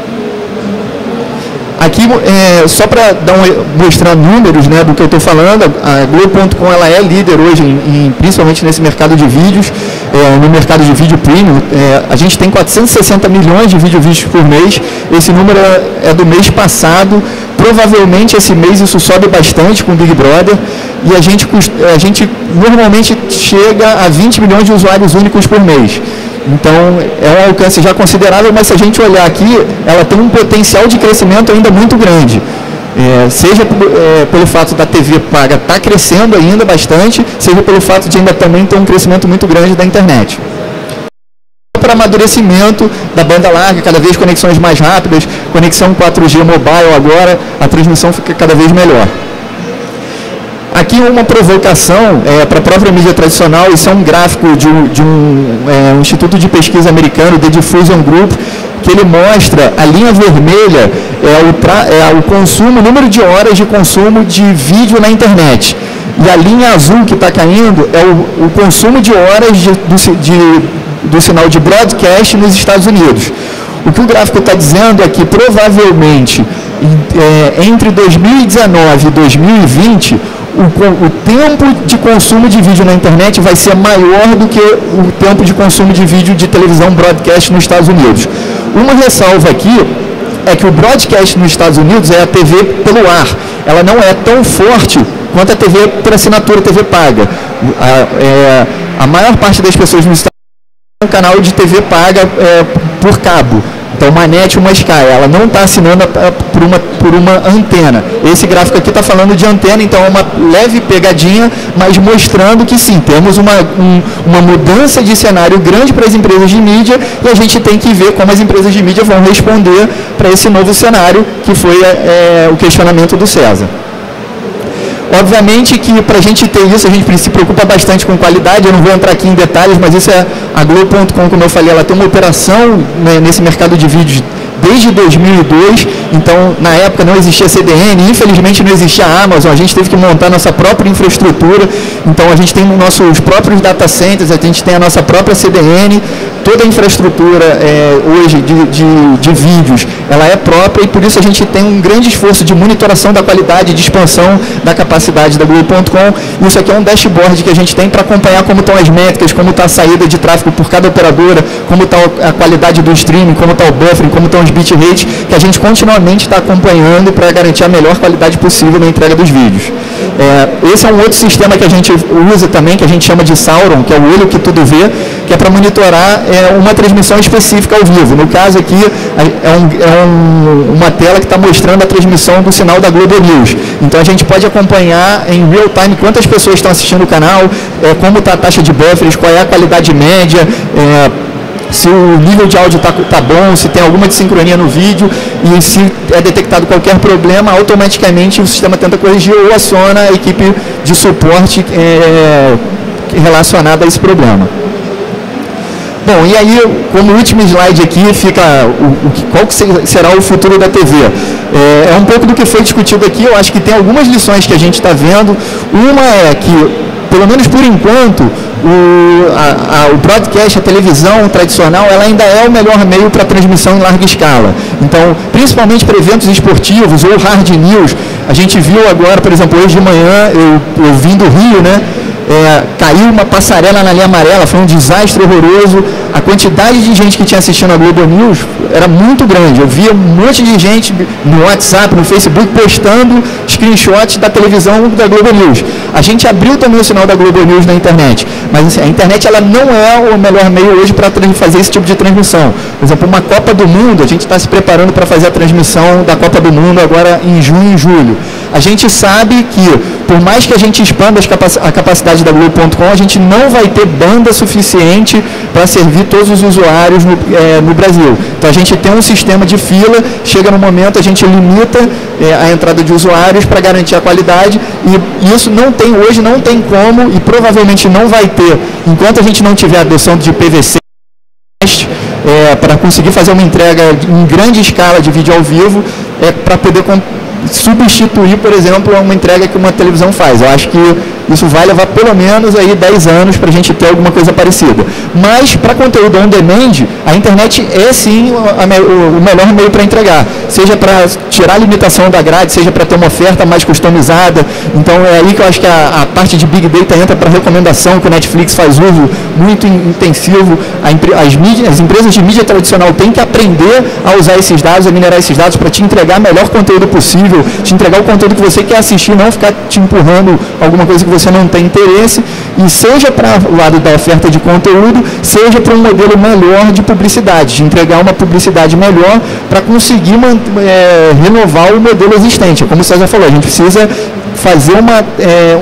Aqui, é, só para um, mostrar números, né, do que eu estou falando, a Globo ponto com ela é líder hoje, em, em, principalmente nesse mercado de vídeos, é, no mercado de vídeo premium. É, a gente tem quatrocentos e sessenta milhões de vídeo vídeos por mês, esse número é, é do mês passado, provavelmente esse mês isso sobe bastante com o Big Brother, e a gente, a gente normalmente chega a vinte milhões de usuários únicos por mês. Então, é um alcance já considerável, mas se a gente olhar aqui, ela tem um potencial de crescimento ainda muito grande. É, seja é, pelo fato da T V paga estar tá crescendo ainda bastante, seja pelo fato de ainda também ter um crescimento muito grande da internet. Para amadurecimento da banda larga, cada vez conexões mais rápidas, conexão quatro G mobile agora, a transmissão fica cada vez melhor. Aqui uma provocação é, para a própria mídia tradicional, isso é um gráfico de um, de um, é, um instituto de pesquisa americano, The Diffusion Group, que ele mostra, a linha vermelha é o, pra, é o consumo, o número de horas de consumo de vídeo na internet. E a linha azul que está caindo é o, o consumo de horas de, do, de, do sinal de broadcast nos Estados Unidos. O que o gráfico está dizendo é que provavelmente é, entre dois mil e dezenove e dois mil e vinte, O, o tempo de consumo de vídeo na internet vai ser maior do que o tempo de consumo de vídeo de televisão broadcast nos Estados Unidos. Uma ressalva aqui é que o broadcast nos Estados Unidos é a T V pelo ar. Ela não é tão forte quanto a T V por assinatura, T V paga. A, é, a maior parte das pessoas nos Estados Unidos tem um canal de T V paga é, por cabo. Então, uma NET e uma Sky, ela não está assinando por uma, por uma antena. Esse gráfico aqui está falando de antena, então é uma leve pegadinha, mas mostrando que sim, temos uma, um, uma mudança de cenário grande para as empresas de mídia e a gente tem que ver como as empresas de mídia vão responder para esse novo cenário, que foi é, o questionamento do César. Obviamente que para a gente ter isso, a gente se preocupa bastante com qualidade, eu não vou entrar aqui em detalhes, mas isso é a Globo ponto com, como eu falei, ela tem uma operação, né, nesse mercado de vídeos desde dois mil e dois, então na época não existia C D N, infelizmente não existia a Amazon, a gente teve que montar nossa própria infraestrutura, então a gente tem nossos próprios data centers, a gente tem a nossa própria C D N, toda a infraestrutura é, hoje de, de, de vídeos, ela é própria e por isso a gente tem um grande esforço de monitoração da qualidade, de expansão da capacidade da Globo ponto com. Isso aqui é um dashboard que a gente tem para acompanhar como estão as métricas, como está a saída de tráfego por cada operadora, como está a qualidade do streaming, como está o buffering, como estão os bitrates, que a gente continuamente está acompanhando para garantir a melhor qualidade possível na entrega dos vídeos. É, esse é um outro sistema que a gente usa também, que a gente chama de Sauron, que é o olho que tudo vê, que é para monitorar é, uma transmissão específica ao vivo. No caso aqui, é, um, é um, uma tela que está mostrando a transmissão do sinal da Globo News. Então, a gente pode acompanhar em real time quantas pessoas estão assistindo o canal, é, como está a taxa de buffers, qual é a qualidade média, é, se o nível de áudio está tá bom, se tem alguma desincronia no vídeo e se é detectado qualquer problema, automaticamente o sistema tenta corrigir ou aciona a equipe de suporte é, relacionada a esse problema. Bom, e aí, como último slide aqui, fica o, o, qual que será o futuro da T V. É, é um pouco do que foi discutido aqui, eu acho que tem algumas lições que a gente está vendo. Uma é que, pelo menos por enquanto, o, a, a, o broadcast, a televisão tradicional, ela ainda é o melhor meio para transmissão em larga escala. Então, principalmente para eventos esportivos ou hard news, a gente viu agora, por exemplo, hoje de manhã, eu, eu vim do Rio, né? É, caiu uma passarela na linha amarela, foi um desastre horroroso. A quantidade de gente que tinha assistindo a Globo News era muito grande. Eu via um monte de gente no WhatsApp, no Facebook, postando screenshots da televisão da Globo News. A gente abriu também o sinal da Globo News na internet, mas assim, a internet ela não é o melhor meio hoje para fazer esse tipo de transmissão. Por exemplo, uma Copa do Mundo, a gente está se preparando para fazer a transmissão da Copa do Mundo agora em junho e julho. A gente sabe que, por mais que a gente expanda a capacidade da Globo ponto com, a gente não vai ter banda suficiente para servir todos os usuários no, é, no Brasil. Então, a gente tem um sistema de fila, chega no momento, a gente limita é, a entrada de usuários para garantir a qualidade e isso não tem, hoje não tem como e provavelmente não vai ter, enquanto a gente não tiver a adoção de P V C, é, para conseguir fazer uma entrega em grande escala de vídeo ao vivo, é, para poder substituir, por exemplo, uma entrega que uma televisão faz. Eu acho que isso vai levar pelo menos aí dez anos para a gente ter alguma coisa parecida. Mas, para conteúdo on demand, a internet é sim a me o melhor meio para entregar. Seja para tirar a limitação da grade, seja para ter uma oferta mais customizada. Então, é aí que eu acho que a, a parte de Big Data entra para recomendação, que o Netflix faz uso muito intensivo. A, as, mídias, as empresas de mídia tradicional têm que aprender a usar esses dados, a minerar esses dados para te entregar o melhor conteúdo possível, te entregar o conteúdo que você quer assistir, não ficar te empurrando alguma coisa que você não tem interesse, e seja para o lado da oferta de conteúdo, seja para um modelo melhor de publicidade, de entregar uma publicidade melhor para conseguir é, renovar o modelo existente. Como o César falou, a gente precisa fazer uma, é,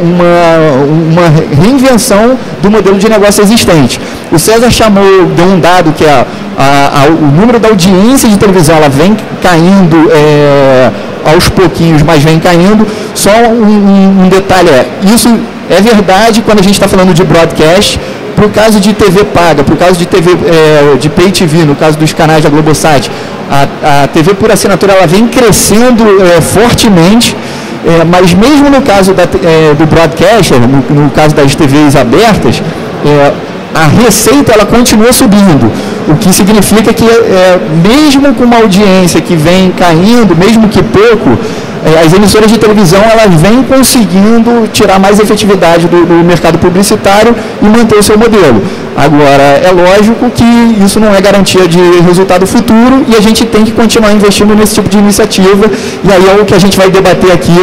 uma, uma reinvenção do modelo de negócio existente. O César chamou, deu um dado que é a, a, o número da audiência de televisão, ela vem caindo é, aos pouquinhos, mas vem caindo. Só um, um, um detalhe, é, isso é verdade quando a gente está falando de broadcast, por caso de T V paga, por caso de T V é, de Pay T V, no caso dos canais da Globosat, a, a T V por assinatura ela vem crescendo é, fortemente, é, mas mesmo no caso da, é, do broadcast, no, no caso das T Vs abertas, é, a receita ela continua subindo, o que significa que é, mesmo com uma audiência que vem caindo, mesmo que pouco, é, as emissoras de televisão elas vêm conseguindo tirar mais efetividade do, do mercado publicitário e manter o seu modelo. Agora, é lógico que isso não é garantia de resultado futuro e a gente tem que continuar investindo nesse tipo de iniciativa, e aí é o que a gente vai debater aqui,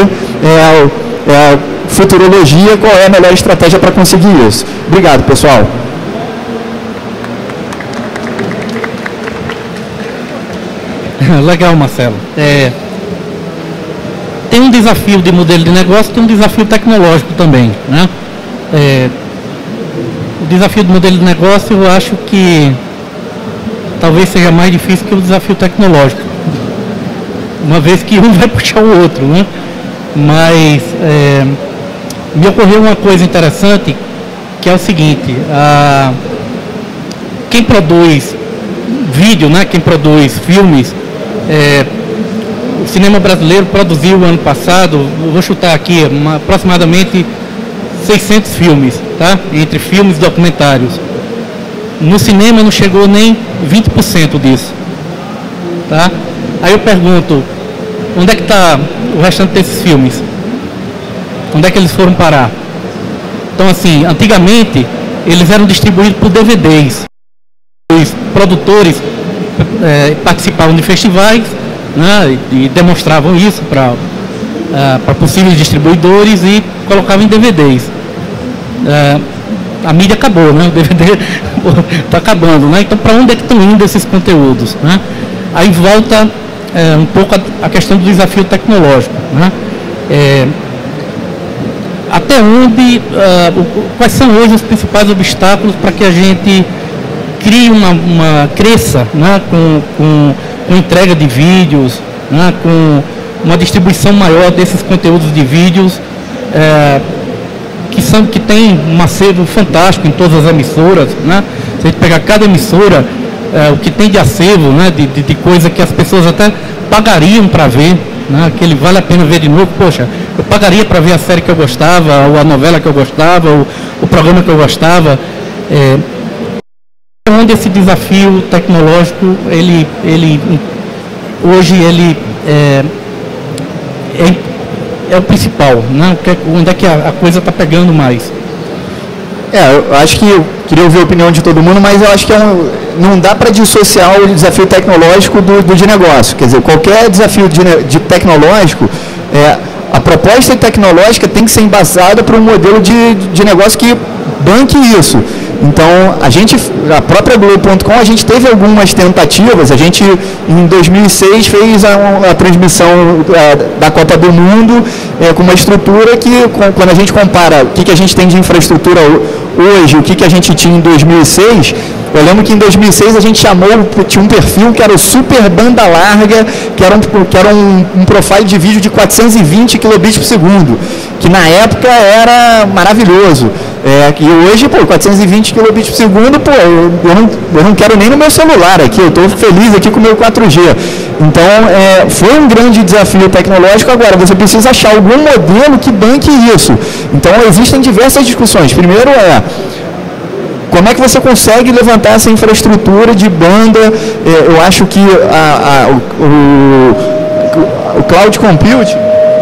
é, é futurologia, qual é a melhor estratégia para conseguir isso. Obrigado, pessoal. Legal, Marcelo. É, tem um desafio de modelo de negócio, tem um desafio tecnológico também, né? É, o desafio do modelo de negócio, eu acho que talvez seja mais difícil que o desafio tecnológico, uma vez que um vai puxar o outro, né? Mas é, me ocorreu uma coisa interessante, que é o seguinte: a, quem produz vídeo, né? Quem produz filmes, é, o cinema brasileiro produziu ano passado, vou chutar aqui, uma, aproximadamente seiscentos filmes, tá? Entre filmes e documentários. No cinema não chegou nem vinte por cento disso, tá? Aí eu pergunto, onde é que está o restante desses filmes? Onde é que eles foram parar? Então, assim, antigamente eles eram distribuídos por D V Ds. Os produtores é, participavam de festivais, né, e, e demonstravam isso para uh, para possíveis distribuidores e colocavam em D V Ds. Uh, a mídia acabou, né? O D V D está acabando, né? Então, para onde é que estão indo esses conteúdos, né? Aí volta é, um pouco a, a questão do desafio tecnológico, né? É, até onde, uh, o, quais são hoje os principais obstáculos para que a gente crie uma, uma cresça, né? com, com, com entrega de vídeos, né? Com uma distribuição maior desses conteúdos de vídeos, é, que são, que tem um acervo fantástico em todas as emissoras, né? Se a gente pegar cada emissora, é, o que tem de acervo, né? de, de, de coisa que as pessoas até pagariam para ver, né? Que ele vale a pena ver de novo. Poxa, eu pagaria para ver a série que eu gostava, ou a novela que eu gostava, ou o programa que eu gostava. É, onde esse desafio tecnológico, ele, ele hoje ele é, é, é o principal, né? Onde é que a, a coisa está pegando mais? É, eu acho que eu queria ouvir a opinião de todo mundo, mas eu acho que é um, não dá para dissociar o desafio tecnológico do, do de negócio. Quer dizer, qualquer desafio de, de tecnológico, é, a proposta tecnológica tem que ser embasada para um modelo de, de negócio que banque isso. Então, a gente, a própria Globo ponto com, a gente teve algumas tentativas. A gente, em dois mil e seis, fez a, a transmissão a, da Copa do Mundo é, com uma estrutura que, com, quando a gente compara o que, que a gente tem de infraestrutura hoje, o que, que a gente tinha em dois mil e seis, eu lembro que em dois mil e seis a gente chamou, tinha um perfil que era o Super Banda Larga, que era um, que era um, um profile de vídeo de quatrocentos e vinte kilobits por segundo, que na época era maravilhoso. É, e hoje, pô, quatrocentos e vinte kilobits por segundo, pô, eu, eu, não, eu não quero nem no meu celular aqui, eu estou feliz aqui com o meu quatro G. Então, é, foi um grande desafio tecnológico. Agora, você precisa achar algum modelo que banque isso. Então, existem diversas discussões. Primeiro é, como é que você consegue levantar essa infraestrutura de banda? É, eu acho que a, a, o, o, o cloud computing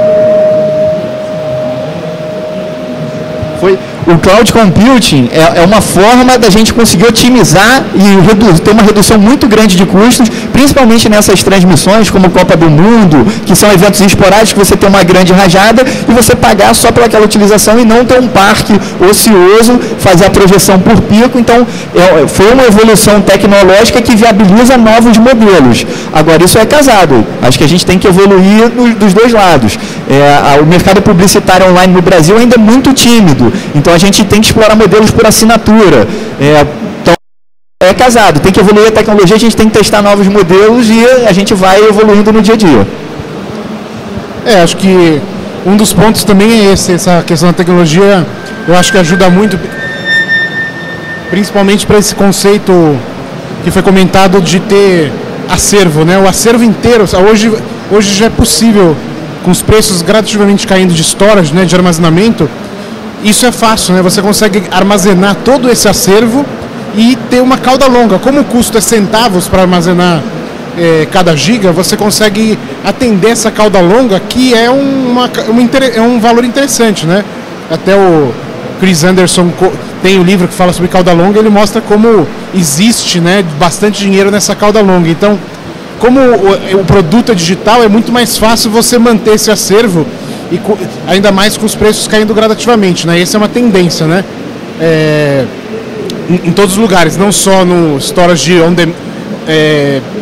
foi... O cloud computing é, é uma forma da gente conseguir otimizar e redu- ter uma redução muito grande de custos, principalmente nessas transmissões como Copa do Mundo, que são eventos esporádicos, que você tem uma grande rajada e você pagar só pelaquela utilização e não ter um parque ocioso, fazer a projeção por pico. Então, é, foi uma evolução tecnológica que viabiliza novos modelos. Agora, isso é casado. Acho que a gente tem que evoluir no, dos dois lados. É, a, o mercado publicitário online no Brasil ainda é muito tímido. Então, a gente tem que explorar modelos por assinatura. É, então, é casado, tem que evoluir a tecnologia, a gente tem que testar novos modelos e a gente vai evoluindo no dia a dia. É, acho que um dos pontos também é esse, essa questão da tecnologia, eu acho que ajuda muito, principalmente para esse conceito que foi comentado de ter acervo, né? O acervo inteiro, hoje, hoje já é possível, com os preços gradativamente caindo de storage, né, de armazenamento. Isso é fácil, né? Você consegue armazenar todo esse acervo e ter uma cauda longa. Como o custo é centavos para armazenar é, cada giga, você consegue atender essa cauda longa, que é, uma, uma, é um valor interessante, né? Até o Chris Anderson tem o um livro que fala sobre cauda longa, ele mostra como existe, né, bastante dinheiro nessa cauda longa. Então, como o, o produto é digital, é muito mais fácil você manter esse acervo, e ainda mais com os preços caindo gradativamente, né? Essa é uma tendência, né? É, em, em todos os lugares, não só no storage on the, é,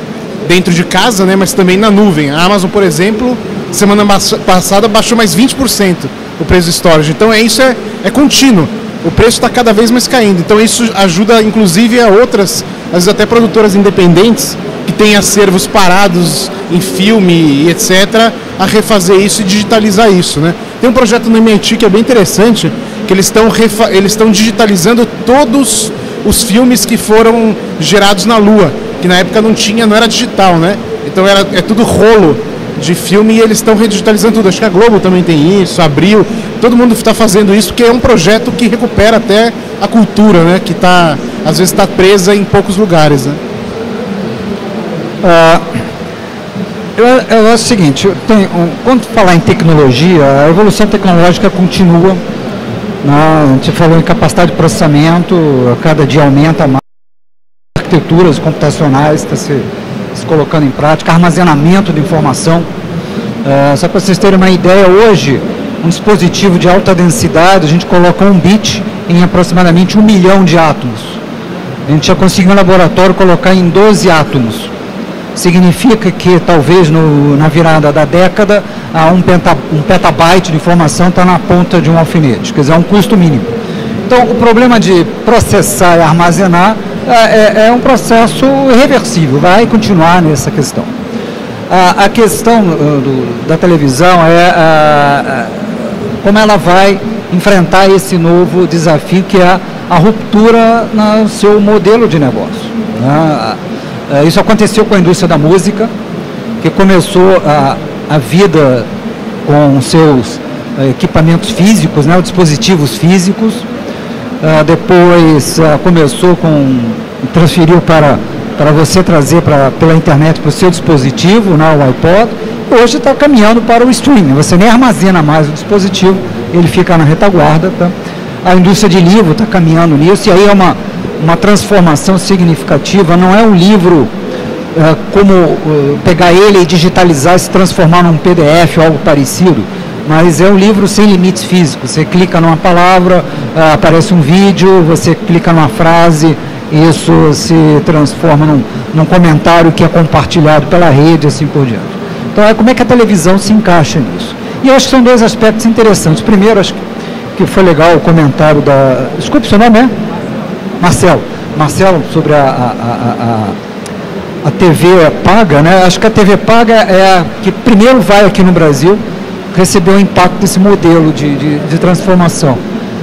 dentro de casa, né, mas também na nuvem. A Amazon, por exemplo, semana passada baixou mais vinte por cento o preço do storage. Então é, isso é, é contínuo. O preço está cada vez mais caindo. Então isso ajuda, inclusive, a outras, às vezes até produtoras independentes, que têm acervos parados em filme e etcétera, a refazer isso e digitalizar isso, né? Tem um projeto no M I T que é bem interessante, que eles estão eles estão digitalizando todos os filmes que foram gerados na Lua, que na época não tinha, não era digital, né? Então era, é tudo rolo de filme e eles estão redigitalizando tudo. Acho que a Globo também tem isso, a Abril, todo mundo está fazendo isso, porque é um projeto que recupera até a cultura, né? Que tá, às vezes está presa em poucos lugares, né? Uh, eu, eu acho o seguinte, tem, um, quando falar em tecnologia, a evolução tecnológica continua, né? A gente falou em capacidade de processamento, a cada dia aumenta mais, arquiteturas computacionais está se, se colocando em prática, armazenamento de informação. Uh, só para vocês terem uma ideia, hoje, um dispositivo de alta densidade, a gente coloca um bit em aproximadamente um milhão de átomos. A gente já conseguiu no laboratório colocar em doze átomos. Significa que talvez no, na virada da década a um, penta, um petabyte de informação está na ponta de um alfinete, quer dizer, é um custo mínimo. Então, o problema de processar e armazenar é, é um processo irreversível, vai continuar nessa questão. A, a questão do, da televisão é a, a, como ela vai enfrentar esse novo desafio, que é a ruptura no seu modelo de negócio, né? Isso aconteceu com a indústria da música, que começou a, a vida com seus equipamentos físicos, né, dispositivos físicos, uh, depois uh, começou com, transferiu para, para você trazer pra, pela internet para o seu dispositivo, né, o iPod, e hoje está caminhando para o streaming, você nem armazena mais o dispositivo, ele fica na retaguarda, tá? A indústria de livro está caminhando nisso, e aí é uma uma transformação significativa, não é um livro uh, como uh, pegar ele e digitalizar e se transformar num P D F ou algo parecido, mas é um livro sem limites físicos. Você clica numa palavra, uh, aparece um vídeo, você clica numa frase, isso se transforma num, num comentário que é compartilhado pela rede, assim por diante. Então, é como é que a televisão se encaixa nisso. E eu acho que são dois aspectos interessantes. Primeiro, acho que foi legal o comentário da... Desculpe, seu nome é? Marcelo, Marcelo, sobre a, a, a, a T V paga, né? Acho que a T V paga é a que primeiro vai aqui no Brasil receber o impacto desse modelo de, de, de transformação.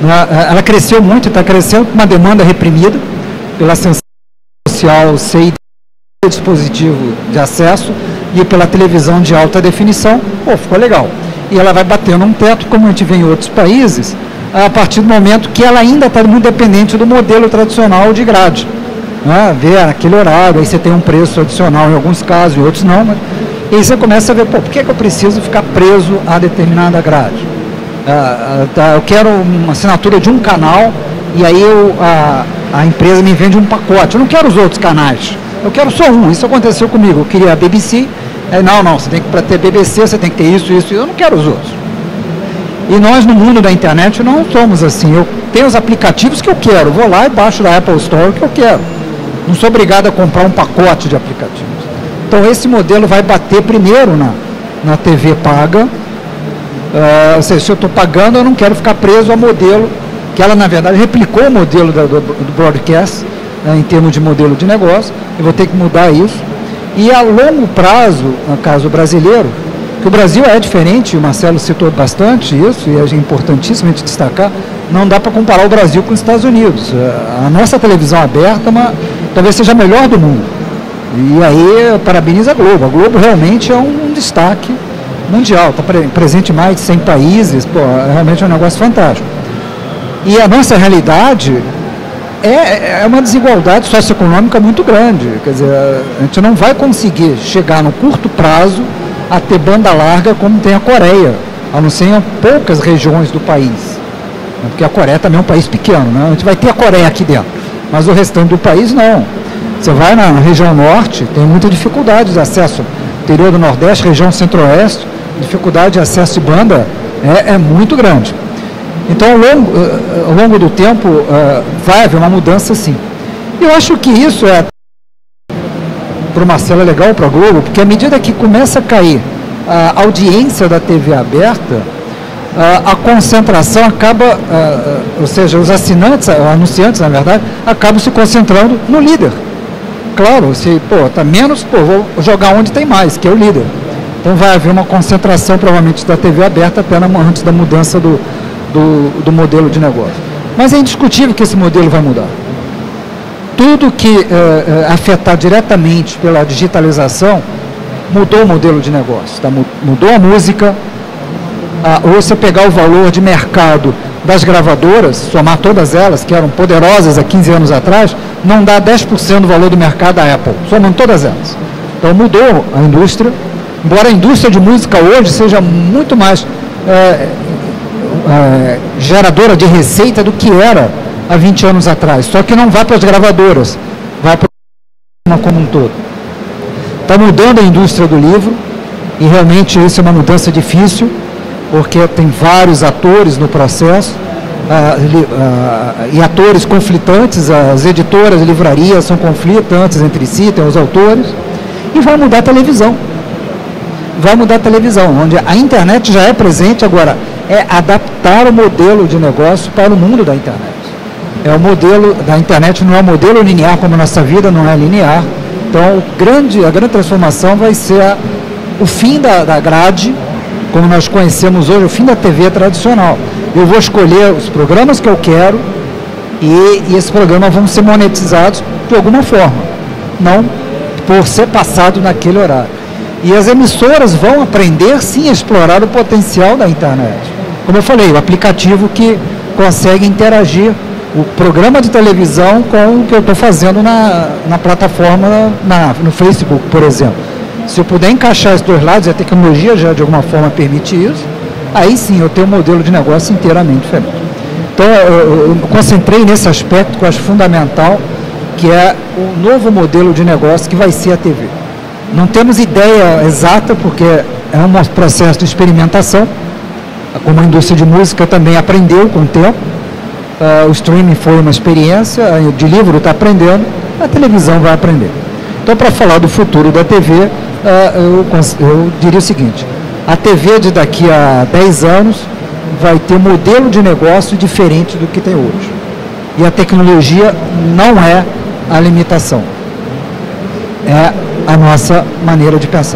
Ela cresceu muito, está crescendo com uma demanda reprimida pela ascensão social, C I D, dispositivo de acesso, e pela televisão de alta definição. Pô, ficou legal. E ela vai batendo um teto, como a gente vê em outros países, a partir do momento que ela ainda está muito dependente do modelo tradicional de grade. Né? Ver aquele horário, aí você tem um preço adicional em alguns casos, em outros não, mas e aí você começa a ver, pô, por que, que eu preciso ficar preso a determinada grade? Ah, tá, eu quero uma assinatura de um canal e aí eu, a, a empresa me vende um pacote. Eu não quero os outros canais, eu quero só um. Isso aconteceu comigo, eu queria a B B C, aí, não, não, você tem que, para ter B B C, você tem que ter isso, isso, eu não quero os outros. E nós, no mundo da internet, não somos assim. Eu tenho os aplicativos que eu quero, vou lá e baixo da Apple Store o que eu quero. Não sou obrigado a comprar um pacote de aplicativos. Então, esse modelo vai bater primeiro na, na T V paga. Uh, ou seja, se eu estou pagando, eu não quero ficar preso ao modelo, que ela, na verdade, replicou o modelo do, do, do broadcast, né, em termos de modelo de negócio. Eu vou ter que mudar isso. E a longo prazo, no caso brasileiro, que o Brasil é diferente, o Marcelo citou bastante isso, e é importantíssimo a gente destacar, não dá para comparar o Brasil com os Estados Unidos. A nossa televisão aberta uma, talvez seja a melhor do mundo. E aí, parabenizo a Globo. A Globo realmente é um destaque mundial, está pre presente em mais de cem países, pô, realmente é um negócio fantástico. E a nossa realidade é, é uma desigualdade socioeconômica muito grande. Quer dizer, a gente não vai conseguir chegar no curto prazo a ter banda larga como tem a Coreia, a não ser em poucas regiões do país. Porque a Coreia também é um país pequeno, né? A gente vai ter a Coreia aqui dentro, mas o restante do país não. Você vai na região norte, tem muita dificuldade de acesso. Interior do Nordeste, região centro-oeste, dificuldade de acesso de banda é, é muito grande. Então, ao longo, ao longo do tempo, uh, vai haver uma mudança sim. Eu acho que isso é para o Marcelo, é legal para a Globo, porque à medida que começa a cair a audiência da T V aberta, a, a concentração acaba, a, a, ou seja, os assinantes, anunciantes, na verdade, acabam se concentrando no líder. Claro, se, pô, tá menos, pô, vou jogar onde tem mais, que é o líder. Então vai haver uma concentração, provavelmente, da T V aberta apenas antes da mudança do, do, do modelo de negócio. Mas é indiscutível que esse modelo vai mudar. Tudo que eh, afetar diretamente pela digitalização mudou o modelo de negócio. Tá? Mudou a música, ah, ou você pegar o valor de mercado das gravadoras, somar todas elas, que eram poderosas há quinze anos atrás, não dá dez por cento do valor do mercado da Apple, somando todas elas. Então mudou a indústria, embora a indústria de música hoje seja muito mais é, é, geradora de receita do que era há vinte anos atrás, só que não vai para as gravadoras, vai para o como um todo. Está mudando a indústria do livro, e realmente isso é uma mudança difícil, porque tem vários atores no processo, ah, li, ah, e atores conflitantes, as editoras, livrarias são conflitantes entre si, tem os autores, e vai mudar a televisão. Vai mudar a televisão, onde a internet já é presente, agora é adaptar o modelo de negócio para o mundo da internet. É o modelo da internet, não é um modelo linear como a nossa vida, não é linear. Então, o grande, a grande transformação vai ser a, o fim da, da grade, como nós conhecemos hoje, o fim da T V tradicional. Eu vou escolher os programas que eu quero e, e esses programas vão ser monetizados de alguma forma, não por ser passado naquele horário. E as emissoras vão aprender, sim, a explorar o potencial da internet. Como eu falei, o aplicativo que consegue interagir o programa de televisão com o que eu estou fazendo na, na plataforma, na, no Facebook, por exemplo. Se eu puder encaixar esses dois lados, e a tecnologia já de alguma forma permite isso, aí sim eu tenho um modelo de negócio inteiramente diferente. Então eu, eu, eu concentrei nesse aspecto que eu acho fundamental, que é o novo modelo de negócio que vai ser a T V. Não temos ideia exata, porque é um processo de experimentação, como a indústria de música também aprendeu com o tempo. Uh, o streaming foi uma experiência, de livro está aprendendo, a televisão vai aprender. Então, para falar do futuro da T V, uh, eu, eu diria o seguinte: a T V de daqui a dez anos vai ter um modelo de negócio diferente do que tem hoje. E a tecnologia não é a limitação, é a nossa maneira de pensar.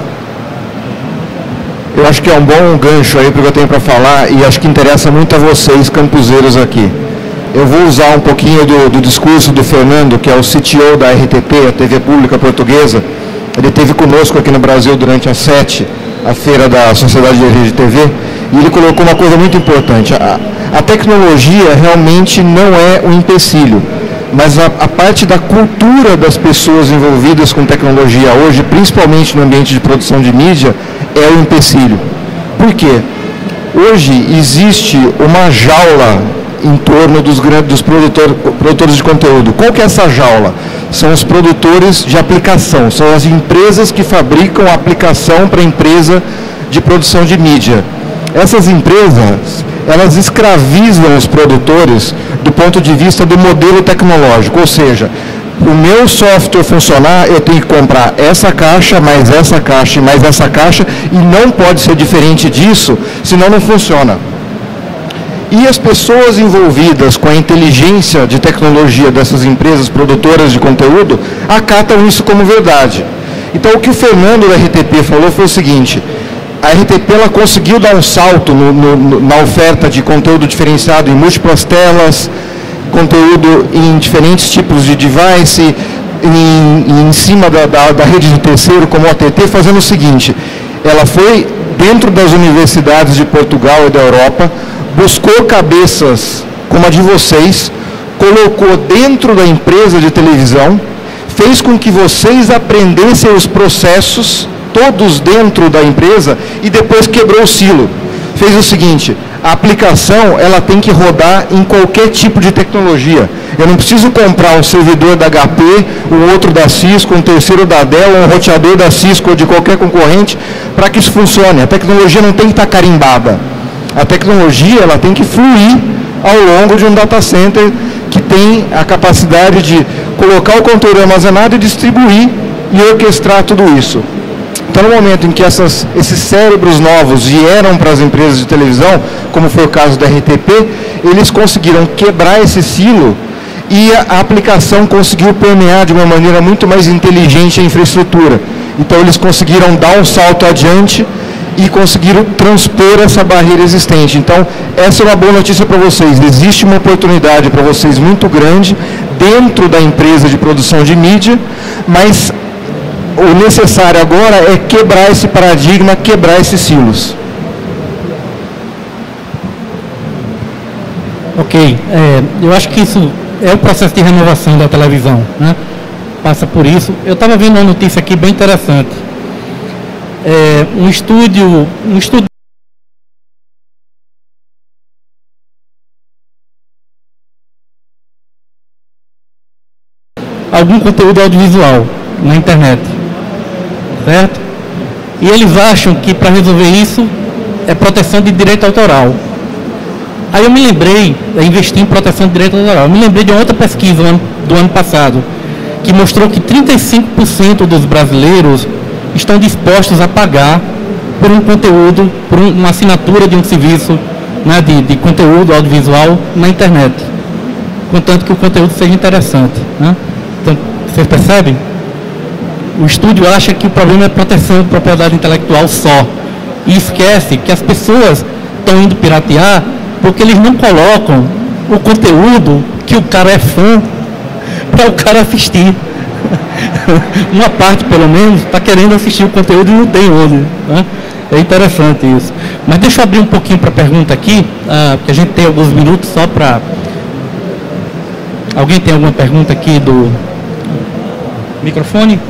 Eu acho que é um bom gancho aí para o que eu tenho para falar, e acho que interessa muito a vocês, campuseiros aqui. Eu vou usar um pouquinho do, do discurso do Fernando, que é o C T O da R T P, a T V Pública Portuguesa. Ele esteve conosco aqui no Brasil durante a SET, a feira da Sociedade de Rede T V, e ele colocou uma coisa muito importante. A, a tecnologia realmente não é um empecilho, mas a, a parte da cultura das pessoas envolvidas com tecnologia hoje, principalmente no ambiente de produção de mídia, é o empecilho. Por quê? Hoje existe uma jaula em torno dos grandes dos produtor, produtores de conteúdo. Qual que é essa jaula? São os produtores de aplicação, são as empresas que fabricam a aplicação para a empresa de produção de mídia. Essas empresas, elas escravizam os produtores do ponto de vista do modelo tecnológico, ou seja, o meu software funcionar, eu tenho que comprar essa caixa, mais essa caixa e mais essa caixa, e não pode ser diferente disso, senão não funciona. E as pessoas envolvidas com a inteligência de tecnologia dessas empresas produtoras de conteúdo acatam isso como verdade. Então, o que o Fernando da R T P falou foi o seguinte: a R T P ela conseguiu dar um salto no, no, na oferta de conteúdo diferenciado em múltiplas telas, conteúdo em diferentes tipos de device, em, em cima da, da, da rede de terceiro, como o O T T, fazendo o seguinte: ela foi dentro das universidades de Portugal e da Europa, buscou cabeças como a de vocês, colocou dentro da empresa de televisão, fez com que vocês aprendessem os processos, todos dentro da empresa, e depois quebrou o silo. Fez o seguinte: a aplicação ela tem que rodar em qualquer tipo de tecnologia. Eu não preciso comprar um servidor da H P, um outro da Cisco, um terceiro da Dell, um roteador da Cisco ou de qualquer concorrente para que isso funcione. A tecnologia não tem que estar carimbada. A tecnologia ela tem que fluir ao longo de um data center que tem a capacidade de colocar o conteúdo armazenado e distribuir e orquestrar tudo isso. Então, no momento em que essas, esses cérebros novos vieram para as empresas de televisão, como foi o caso da R T P, eles conseguiram quebrar esse silo e a aplicação conseguiu permear de uma maneira muito mais inteligente a infraestrutura. Então, eles conseguiram dar um salto adiante e conseguiram transpor essa barreira existente. Então, essa é uma boa notícia para vocês. Existe uma oportunidade para vocês muito grande dentro da empresa de produção de mídia, mas o necessário agora é quebrar esse paradigma, quebrar esses silos. Ok, é, eu acho que isso é o processo de renovação da televisão, né? Passa por isso. Eu estava vendo uma notícia aqui bem interessante. É, um estúdio, um estudo algum conteúdo audiovisual na internet, certo? E eles acham que para resolver isso é proteção de direito autoral. Aí eu me lembrei, eu investi em proteção de direito autoral, eu me lembrei de uma outra pesquisa do ano, do ano passado, que mostrou que trinta e cinco por cento dos brasileiros estão dispostos a pagar por um conteúdo, por um, uma assinatura de um serviço, né, de, de conteúdo audiovisual na internet, contanto que o conteúdo seja interessante, né? Então, vocês percebem? O estúdio acha que o problema é proteção de propriedade intelectual só, e esquece que as pessoas estão indo piratear porque eles não colocam o conteúdo que o cara é fã para o cara assistir. Uma parte, pelo menos, está querendo assistir o conteúdo e não tem onde, né? É interessante isso. Mas deixa eu abrir um pouquinho para a pergunta aqui, uh, porque a gente tem alguns minutos só para... Alguém tem alguma pergunta aqui do microfone?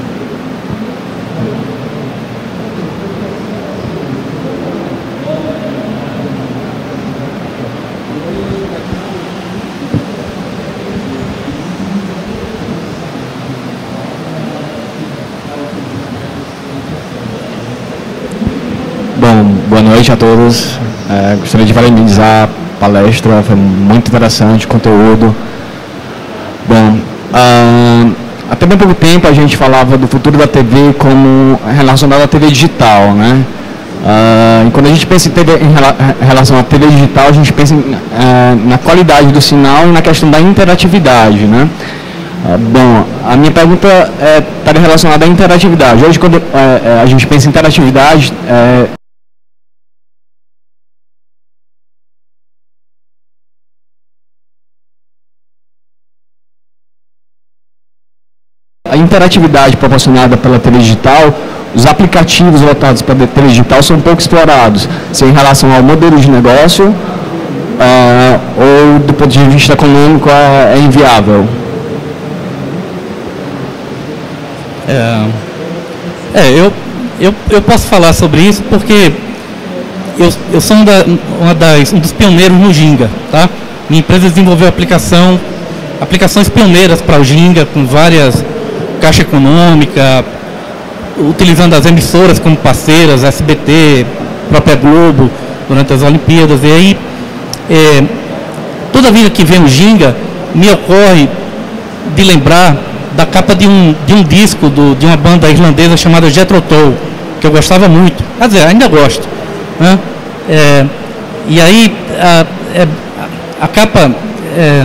Boa noite a todos. É, gostaria de parabenizar a palestra, foi muito interessante o conteúdo. Bom, ah, até bem pouco tempo a gente falava do futuro da T V como relacionado à T V digital, né? Ah, e quando a gente pensa em, T V, em relação à T V digital, a gente pensa em, ah, na qualidade do sinal e na questão da interatividade, né? Ah, bom, a minha pergunta é, está relacionada à interatividade. Hoje, quando é, a gente pensa em interatividade, é, a interatividade proporcionada pela T V digital, os aplicativos voltados para a T V digital são pouco explorados, seja em relação ao modelo de negócio uh, ou do ponto de vista econômico é, é inviável. É, é eu, eu, eu posso falar sobre isso porque eu, eu sou um, da, uma das, um dos pioneiros no Ginga, tá? Minha empresa desenvolveu aplicação, aplicações pioneiras para o Ginga, com várias Caixa Econômica, utilizando as emissoras como parceiras, S B T, própria Globo, durante as Olimpíadas. E aí, é, toda vida que vem o Ginga, me ocorre de lembrar da capa de um, de um disco do, de uma banda irlandesa chamada Jethro Tull, que eu gostava muito, quer dizer, ainda gosto, né? É, e aí, a, a, a capa... É,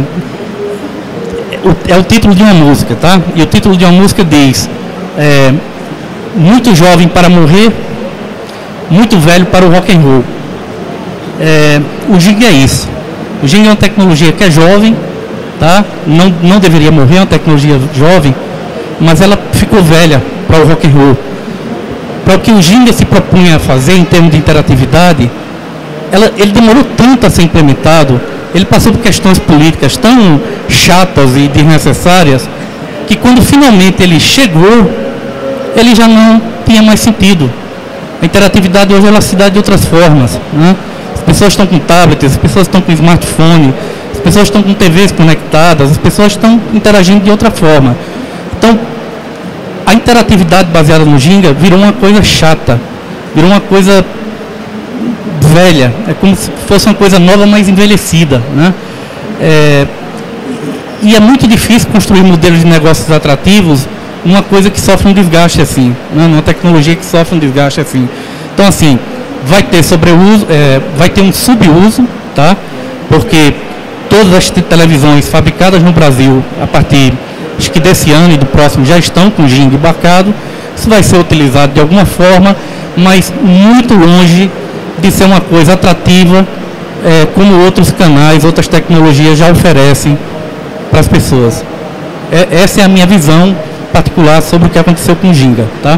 é o título de uma música, tá? E o título de uma música diz é, muito jovem para morrer, muito velho para o rock and roll. É, o Ginga é isso. O Ginga é uma tecnologia que é jovem, tá? Não, não deveria morrer, é uma tecnologia jovem, mas ela ficou velha para o rock and roll. Para o que o Ginga se propunha a fazer em termos de interatividade, ela, ele demorou tanto a ser implementado, ele passou por questões políticas tão chatas e desnecessárias, que quando finalmente ele chegou, ele já não tinha mais sentido. A interatividade hoje ela se dá de outras formas, né? As pessoas estão com tablets, as pessoas estão com smartphone, as pessoas estão com T Vs conectadas, as pessoas estão interagindo de outra forma. Então, a interatividade baseada no Ginga virou uma coisa chata, virou uma coisa velha, é como se fosse uma coisa nova, mas envelhecida, né? É, e é muito difícil construir modelos de negócios atrativos uma coisa que sofre um desgaste assim, né? Uma tecnologia que sofre um desgaste assim. Então, assim, vai ter sobreuso, é, vai ter um subuso, tá? Porque todas as televisões fabricadas no Brasil, a partir acho que desse ano e do próximo, já estão com ginga embarcado. Isso vai ser utilizado de alguma forma, mas muito longe de ser uma coisa atrativa, é, como outros canais, outras tecnologias já oferecem para as pessoas. É, essa é a minha visão particular sobre o que aconteceu com o ginga, tá?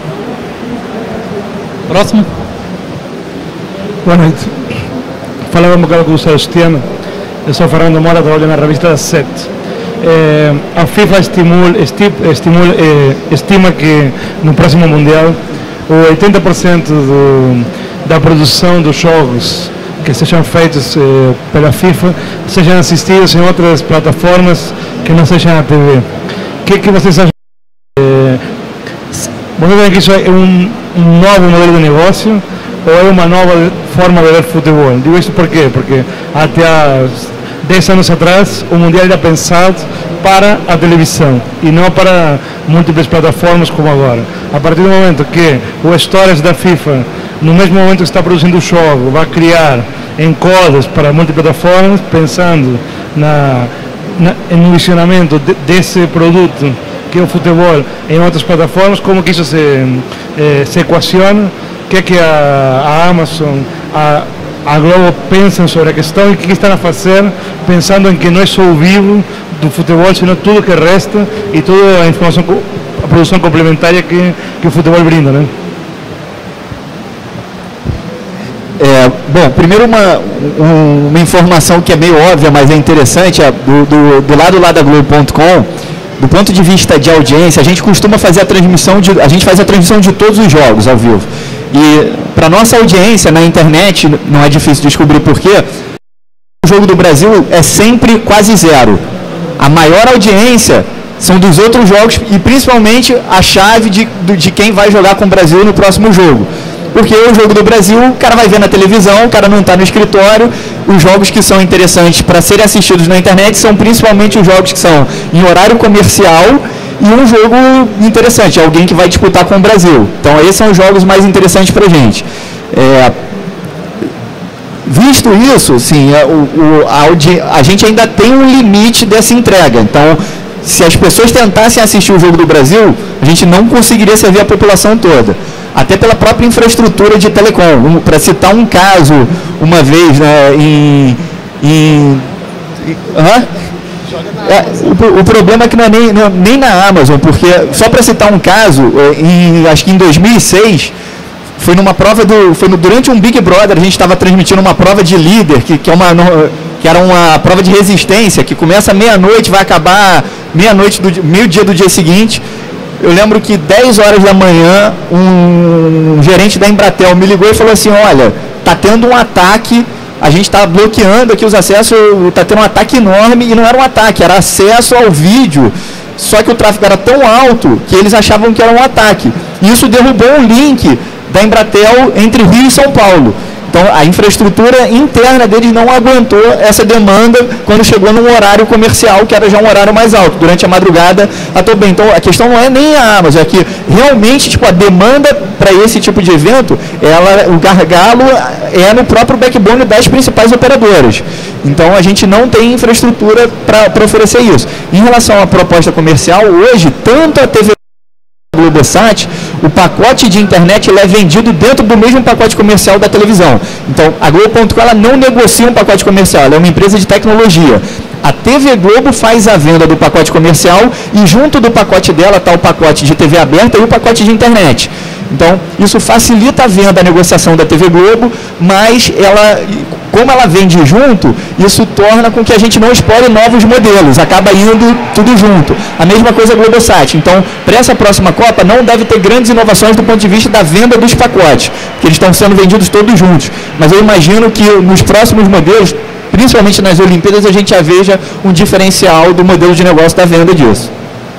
Próximo. Boa noite. Falava um bocado com o Celestino. Eu sou Fernando Mora, trabalho na revista das Sete. É, a FIFA estimula, esti, estimula, é, estima que no próximo Mundial o oitenta por cento do, da produção dos jogos que sejam feitos é, pela FIFA sejam assistidos em outras plataformas que não sejam a T V. O que, que vocês acham? É, vocês acham que isso é um, um novo modelo de negócio ou é uma nova forma de ver futebol? Digo isso por quê? Porque até há dez anos atrás o Mundial era pensado para a televisão e não para múltiplas plataformas como agora. A partir do momento que o Stories da FIFA, no mesmo momento que está produzindo o jogo, vai criar encodes para multiplataformas, pensando na, na, no visionamento de, desse produto que é o futebol em outras plataformas, como que isso se, eh, se equaciona, o que é que a, a Amazon, a, a Globo pensam sobre a questão e o que estão a fazer, pensando em que não é só o vivo do futebol, sino tudo que resta e toda a informação, a produção complementária que, que o futebol brinda, né? É, bom, primeiro uma, um, uma informação que é meio óbvia, mas é interessante, é do, do, do lado lá da Globo ponto com, do ponto de vista de audiência, a gente costuma fazer a transmissão, de, a gente faz a transmissão de todos os jogos ao vivo. E para nossa audiência na internet, não é difícil descobrir porquê, o jogo do Brasil é sempre quase zero. A maior audiência são dos outros jogos e principalmente a chave de, de quem vai jogar com o Brasil no próximo jogo. Porque o jogo do Brasil, o cara vai ver na televisão, o cara não está no escritório. Os jogos que são interessantes para serem assistidos na internet são principalmente os jogos que são em horário comercial e um jogo interessante, alguém que vai disputar com o Brasil. Então esses são os jogos mais interessantes para a gente. É, visto isso, sim, a, o, a, a gente ainda tem um limite dessa entrega. Então, se as pessoas tentassem assistir o jogo do Brasil, a gente não conseguiria servir a população toda. Até pela própria infraestrutura de telecom. Um, para citar um caso, uma vez, né, em... em, em é, o, o problema é que não é nem, não, nem na Amazon, porque, só para citar um caso, em, acho que em dois mil e seis, foi numa prova do... Foi no, durante um Big Brother, a gente estava transmitindo uma prova de líder, que, que, é uma, que era uma prova de resistência, que começa meia-noite, vai acabar meia-noite do meio-dia do dia seguinte. Eu lembro que dez horas da manhã, um gerente da Embratel me ligou e falou assim, olha, está tendo um ataque, a gente está bloqueando aqui os acessos, está tendo um ataque enorme, e não era um ataque, era acesso ao vídeo, só que o tráfego era tão alto que eles achavam que era um ataque. E isso derrubou o link da Embratel entre Rio e São Paulo. Então, a infraestrutura interna deles não aguentou essa demanda quando chegou num horário comercial, que era já um horário mais alto. Durante a madrugada, até bem. Então, a questão não é nem a Amazon, é que realmente tipo, a demanda para esse tipo de evento, ela, o gargalo é no próprio backbone das principais operadoras. Então, a gente não tem infraestrutura para oferecer isso. Em relação à proposta comercial, hoje, tanto a T V Globosat, o pacote de internet ele é vendido dentro do mesmo pacote comercial da televisão. Então, a Globo ponto com ela não negocia um pacote comercial, ela é uma empresa de tecnologia. A T V Globo faz a venda do pacote comercial e junto do pacote dela está o pacote de T V aberta e o pacote de internet. Então, isso facilita a venda, a negociação da T V Globo, mas ela, como ela vende junto, isso torna com que a gente não explore novos modelos, acaba indo tudo junto. A mesma coisa a Globosat. Então, para essa próxima Copa, não deve ter grandes inovações do ponto de vista da venda dos pacotes, porque eles estão sendo vendidos todos juntos. Mas eu imagino que nos próximos modelos, principalmente nas Olimpíadas, a gente já veja um diferencial do modelo de negócio da venda disso.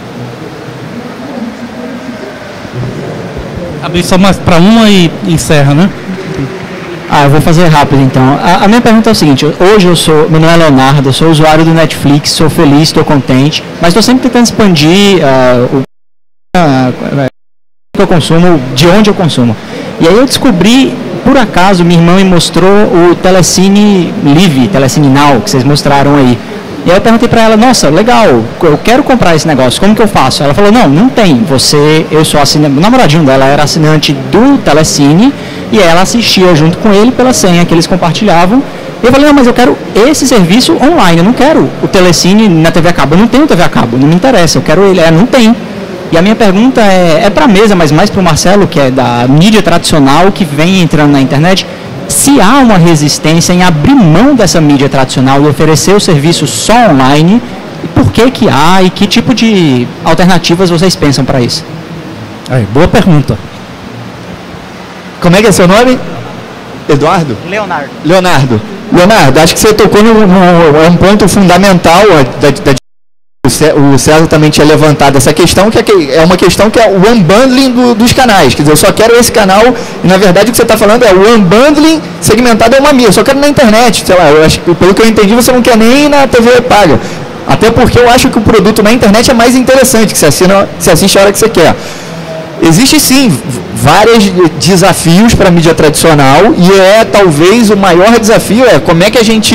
Abrir só mais para uma e encerra, né? Ah, eu vou fazer rápido então. A, a minha pergunta é o seguinte, hoje eu sou, meu nome é Leonardo, eu sou usuário do Netflix, sou feliz, estou contente, mas estou sempre tentando expandir uh, o que eu consumo, de onde eu consumo. E aí eu descobri, por acaso, minha irmã me mostrou o Telecine Live, Telecine Now, que vocês mostraram aí. E aí eu perguntei para ela, nossa, legal, eu quero comprar esse negócio, como que eu faço? Ela falou, não, não tem, você, eu sou assinante, o namoradinho dela era assinante do Telecine, e ela assistia junto com ele pela senha que eles compartilhavam. E eu falei, não, mas eu quero esse serviço online, eu não quero o Telecine na T V a cabo, eu não tenho T V a cabo, não me interessa, eu quero ele, é, não tem. E a minha pergunta é, é para a mesa, mas mais para o Marcelo, que é da mídia tradicional, que vem entrando na internet, se há uma resistência em abrir mão dessa mídia tradicional e oferecer o serviço só online, e por que que há e que tipo de alternativas vocês pensam para isso? Aí, boa pergunta. Como é que é seu nome? Eduardo? Leonardo. Leonardo. Leonardo, acho que você tocou num, num, é um ponto fundamental da, da o César também tinha levantado essa questão, que é uma questão que é o unbundling do, dos canais. Quer dizer, eu só quero esse canal, e na verdade o que você está falando é o unbundling segmentado é uma mídia, eu só quero na internet, sei lá, eu acho, pelo que eu entendi, você não quer nem na T V paga. Até porque eu acho que o produto na internet é mais interessante, que você, assina, você assiste a hora que você quer. Existe sim vários desafios para a mídia tradicional, e é talvez o maior desafio é como é que a gente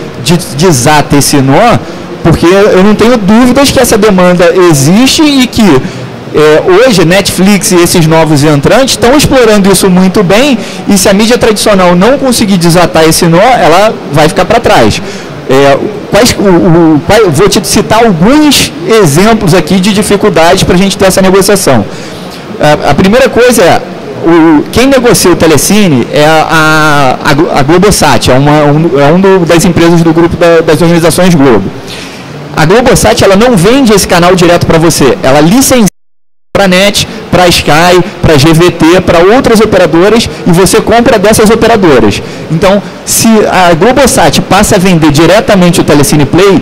desata esse nó, porque eu não tenho dúvidas que essa demanda existe e que é, hoje Netflix e esses novos entrantes estão explorando isso muito bem, e se a mídia tradicional não conseguir desatar esse nó, ela vai ficar para trás. É, quais, o, o, qual, vou te citar alguns exemplos aqui de dificuldades para a gente ter essa negociação. A, a primeira coisa é, o, quem negocia o Telecine é a, a, a Globosat, é uma um, é um do, das empresas do grupo da, das organizações Globo. A Globosat, ela não vende esse canal direto para você, ela licencia para a NET, para a Sky, para a G V T, para outras operadoras, e você compra dessas operadoras. Então, se a Globosat passa a vender diretamente o Telecine Play,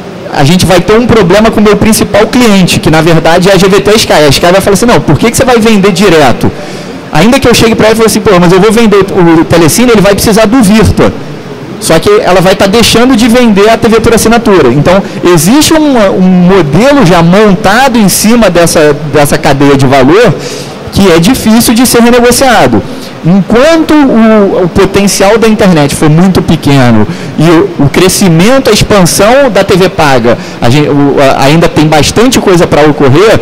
a gente vai ter um problema com o meu principal cliente, que na verdade é a G V T e a Sky. A Sky vai falar assim, não, por que, que você vai vender direto? Ainda que eu chegue para ela e fale assim, pô, mas eu vou vender o Telecine, ele vai precisar do Virtua. Só que ela vai estar tá deixando de vender a T V por assinatura. Então, existe um, um modelo já montado em cima dessa, dessa cadeia de valor que é difícil de ser renegociado. Enquanto o, o potencial da internet foi muito pequeno e o, o crescimento, a expansão da T V paga, a gente, o, a, ainda tem bastante coisa para ocorrer,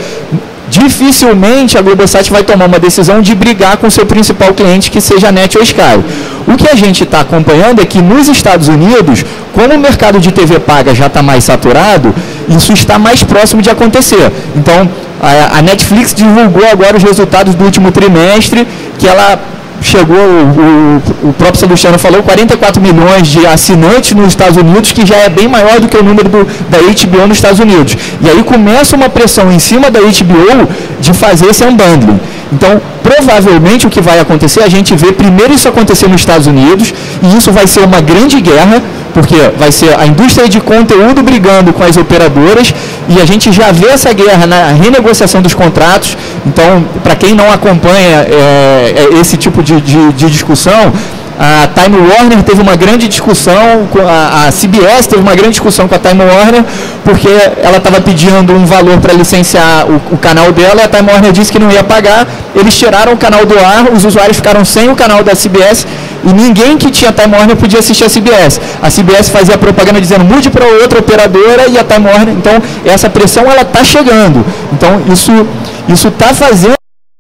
dificilmente a Globosat vai tomar uma decisão de brigar com o seu principal cliente, que seja a NET ou a Sky. O que a gente está acompanhando é que nos Estados Unidos, como o mercado de T V paga já está mais saturado, isso está mais próximo de acontecer. Então, a, a Netflix divulgou agora os resultados do último trimestre, que ela chegou, o, o próprio Salustiano falou, quarenta e quatro milhões de assinantes nos Estados Unidos, que já é bem maior do que o número do, da H B O nos Estados Unidos. E aí começa uma pressão em cima da H B O de fazer esse unbundling. Então, provavelmente o que vai acontecer, a gente vê primeiro isso acontecer nos Estados Unidos, e isso vai ser uma grande guerra, porque vai ser a indústria de conteúdo brigando com as operadoras, e a gente já vê essa guerra na renegociação dos contratos. Então, para quem não acompanha é, é esse tipo de, de, de discussão, a Time Warner teve uma grande discussão, a, a C B S teve uma grande discussão com a Time Warner, porque ela estava pedindo um valor para licenciar o, o canal dela, e a Time Warner disse que não ia pagar, eles tiraram o canal do ar, os usuários ficaram sem o canal da C B S, e ninguém que tinha Time Warner podia assistir a C B S. A C B S fazia propaganda dizendo, mude para outra operadora, e a Time Warner, então, essa pressão, ela está chegando. Então, isso isso está fazendo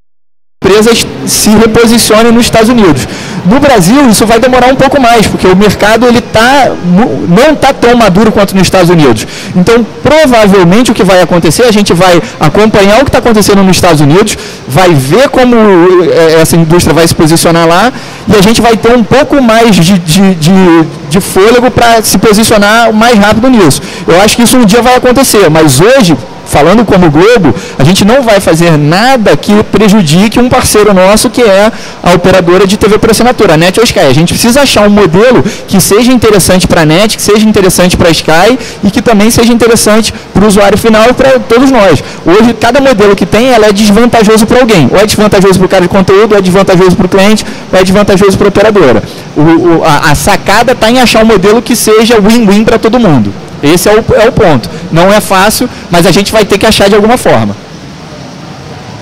empresas se reposicionem nos Estados Unidos. No Brasil, isso vai demorar um pouco mais, porque o mercado ele tá, não está tão maduro quanto nos Estados Unidos. Então, provavelmente, o que vai acontecer, a gente vai acompanhar o que está acontecendo nos Estados Unidos, vai ver como essa indústria vai se posicionar lá, e a gente vai ter um pouco mais de, de, de, de fôlego para se posicionar mais rápido nisso. Eu acho que isso um dia vai acontecer, mas hoje, falando como Globo, a gente não vai fazer nada que prejudique um parceiro nosso, que é a operadora de T V por assinatura, a NET ou a Sky. A gente precisa achar um modelo que seja interessante para a NET, que seja interessante para a Sky e que também seja interessante para o usuário final e para todos nós. Hoje, cada modelo que tem, ela é desvantajoso para alguém. Ou é desvantajoso para o cara de conteúdo, ou é desvantajoso para o cliente, ou é desvantajoso para a operadora. O, o, a, a sacada está em achar um modelo que seja win-win para todo mundo. Esse é o, é o ponto. Não é fácil, mas a gente vai ter que achar de alguma forma.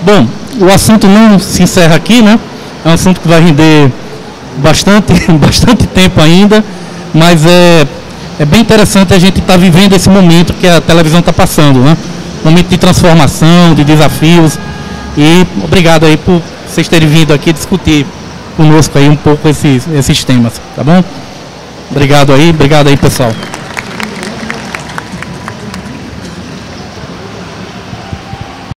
Bom, o assunto não se encerra aqui, né? É um assunto que vai render bastante, bastante tempo ainda, mas é, é bem interessante a gente estar tá vivendo esse momento que a televisão está passando, né? Momento de transformação, de desafios. E obrigado aí por vocês terem vindo aqui discutir conosco aí um pouco esses, esses temas, tá bom? Obrigado aí, obrigado aí, pessoal.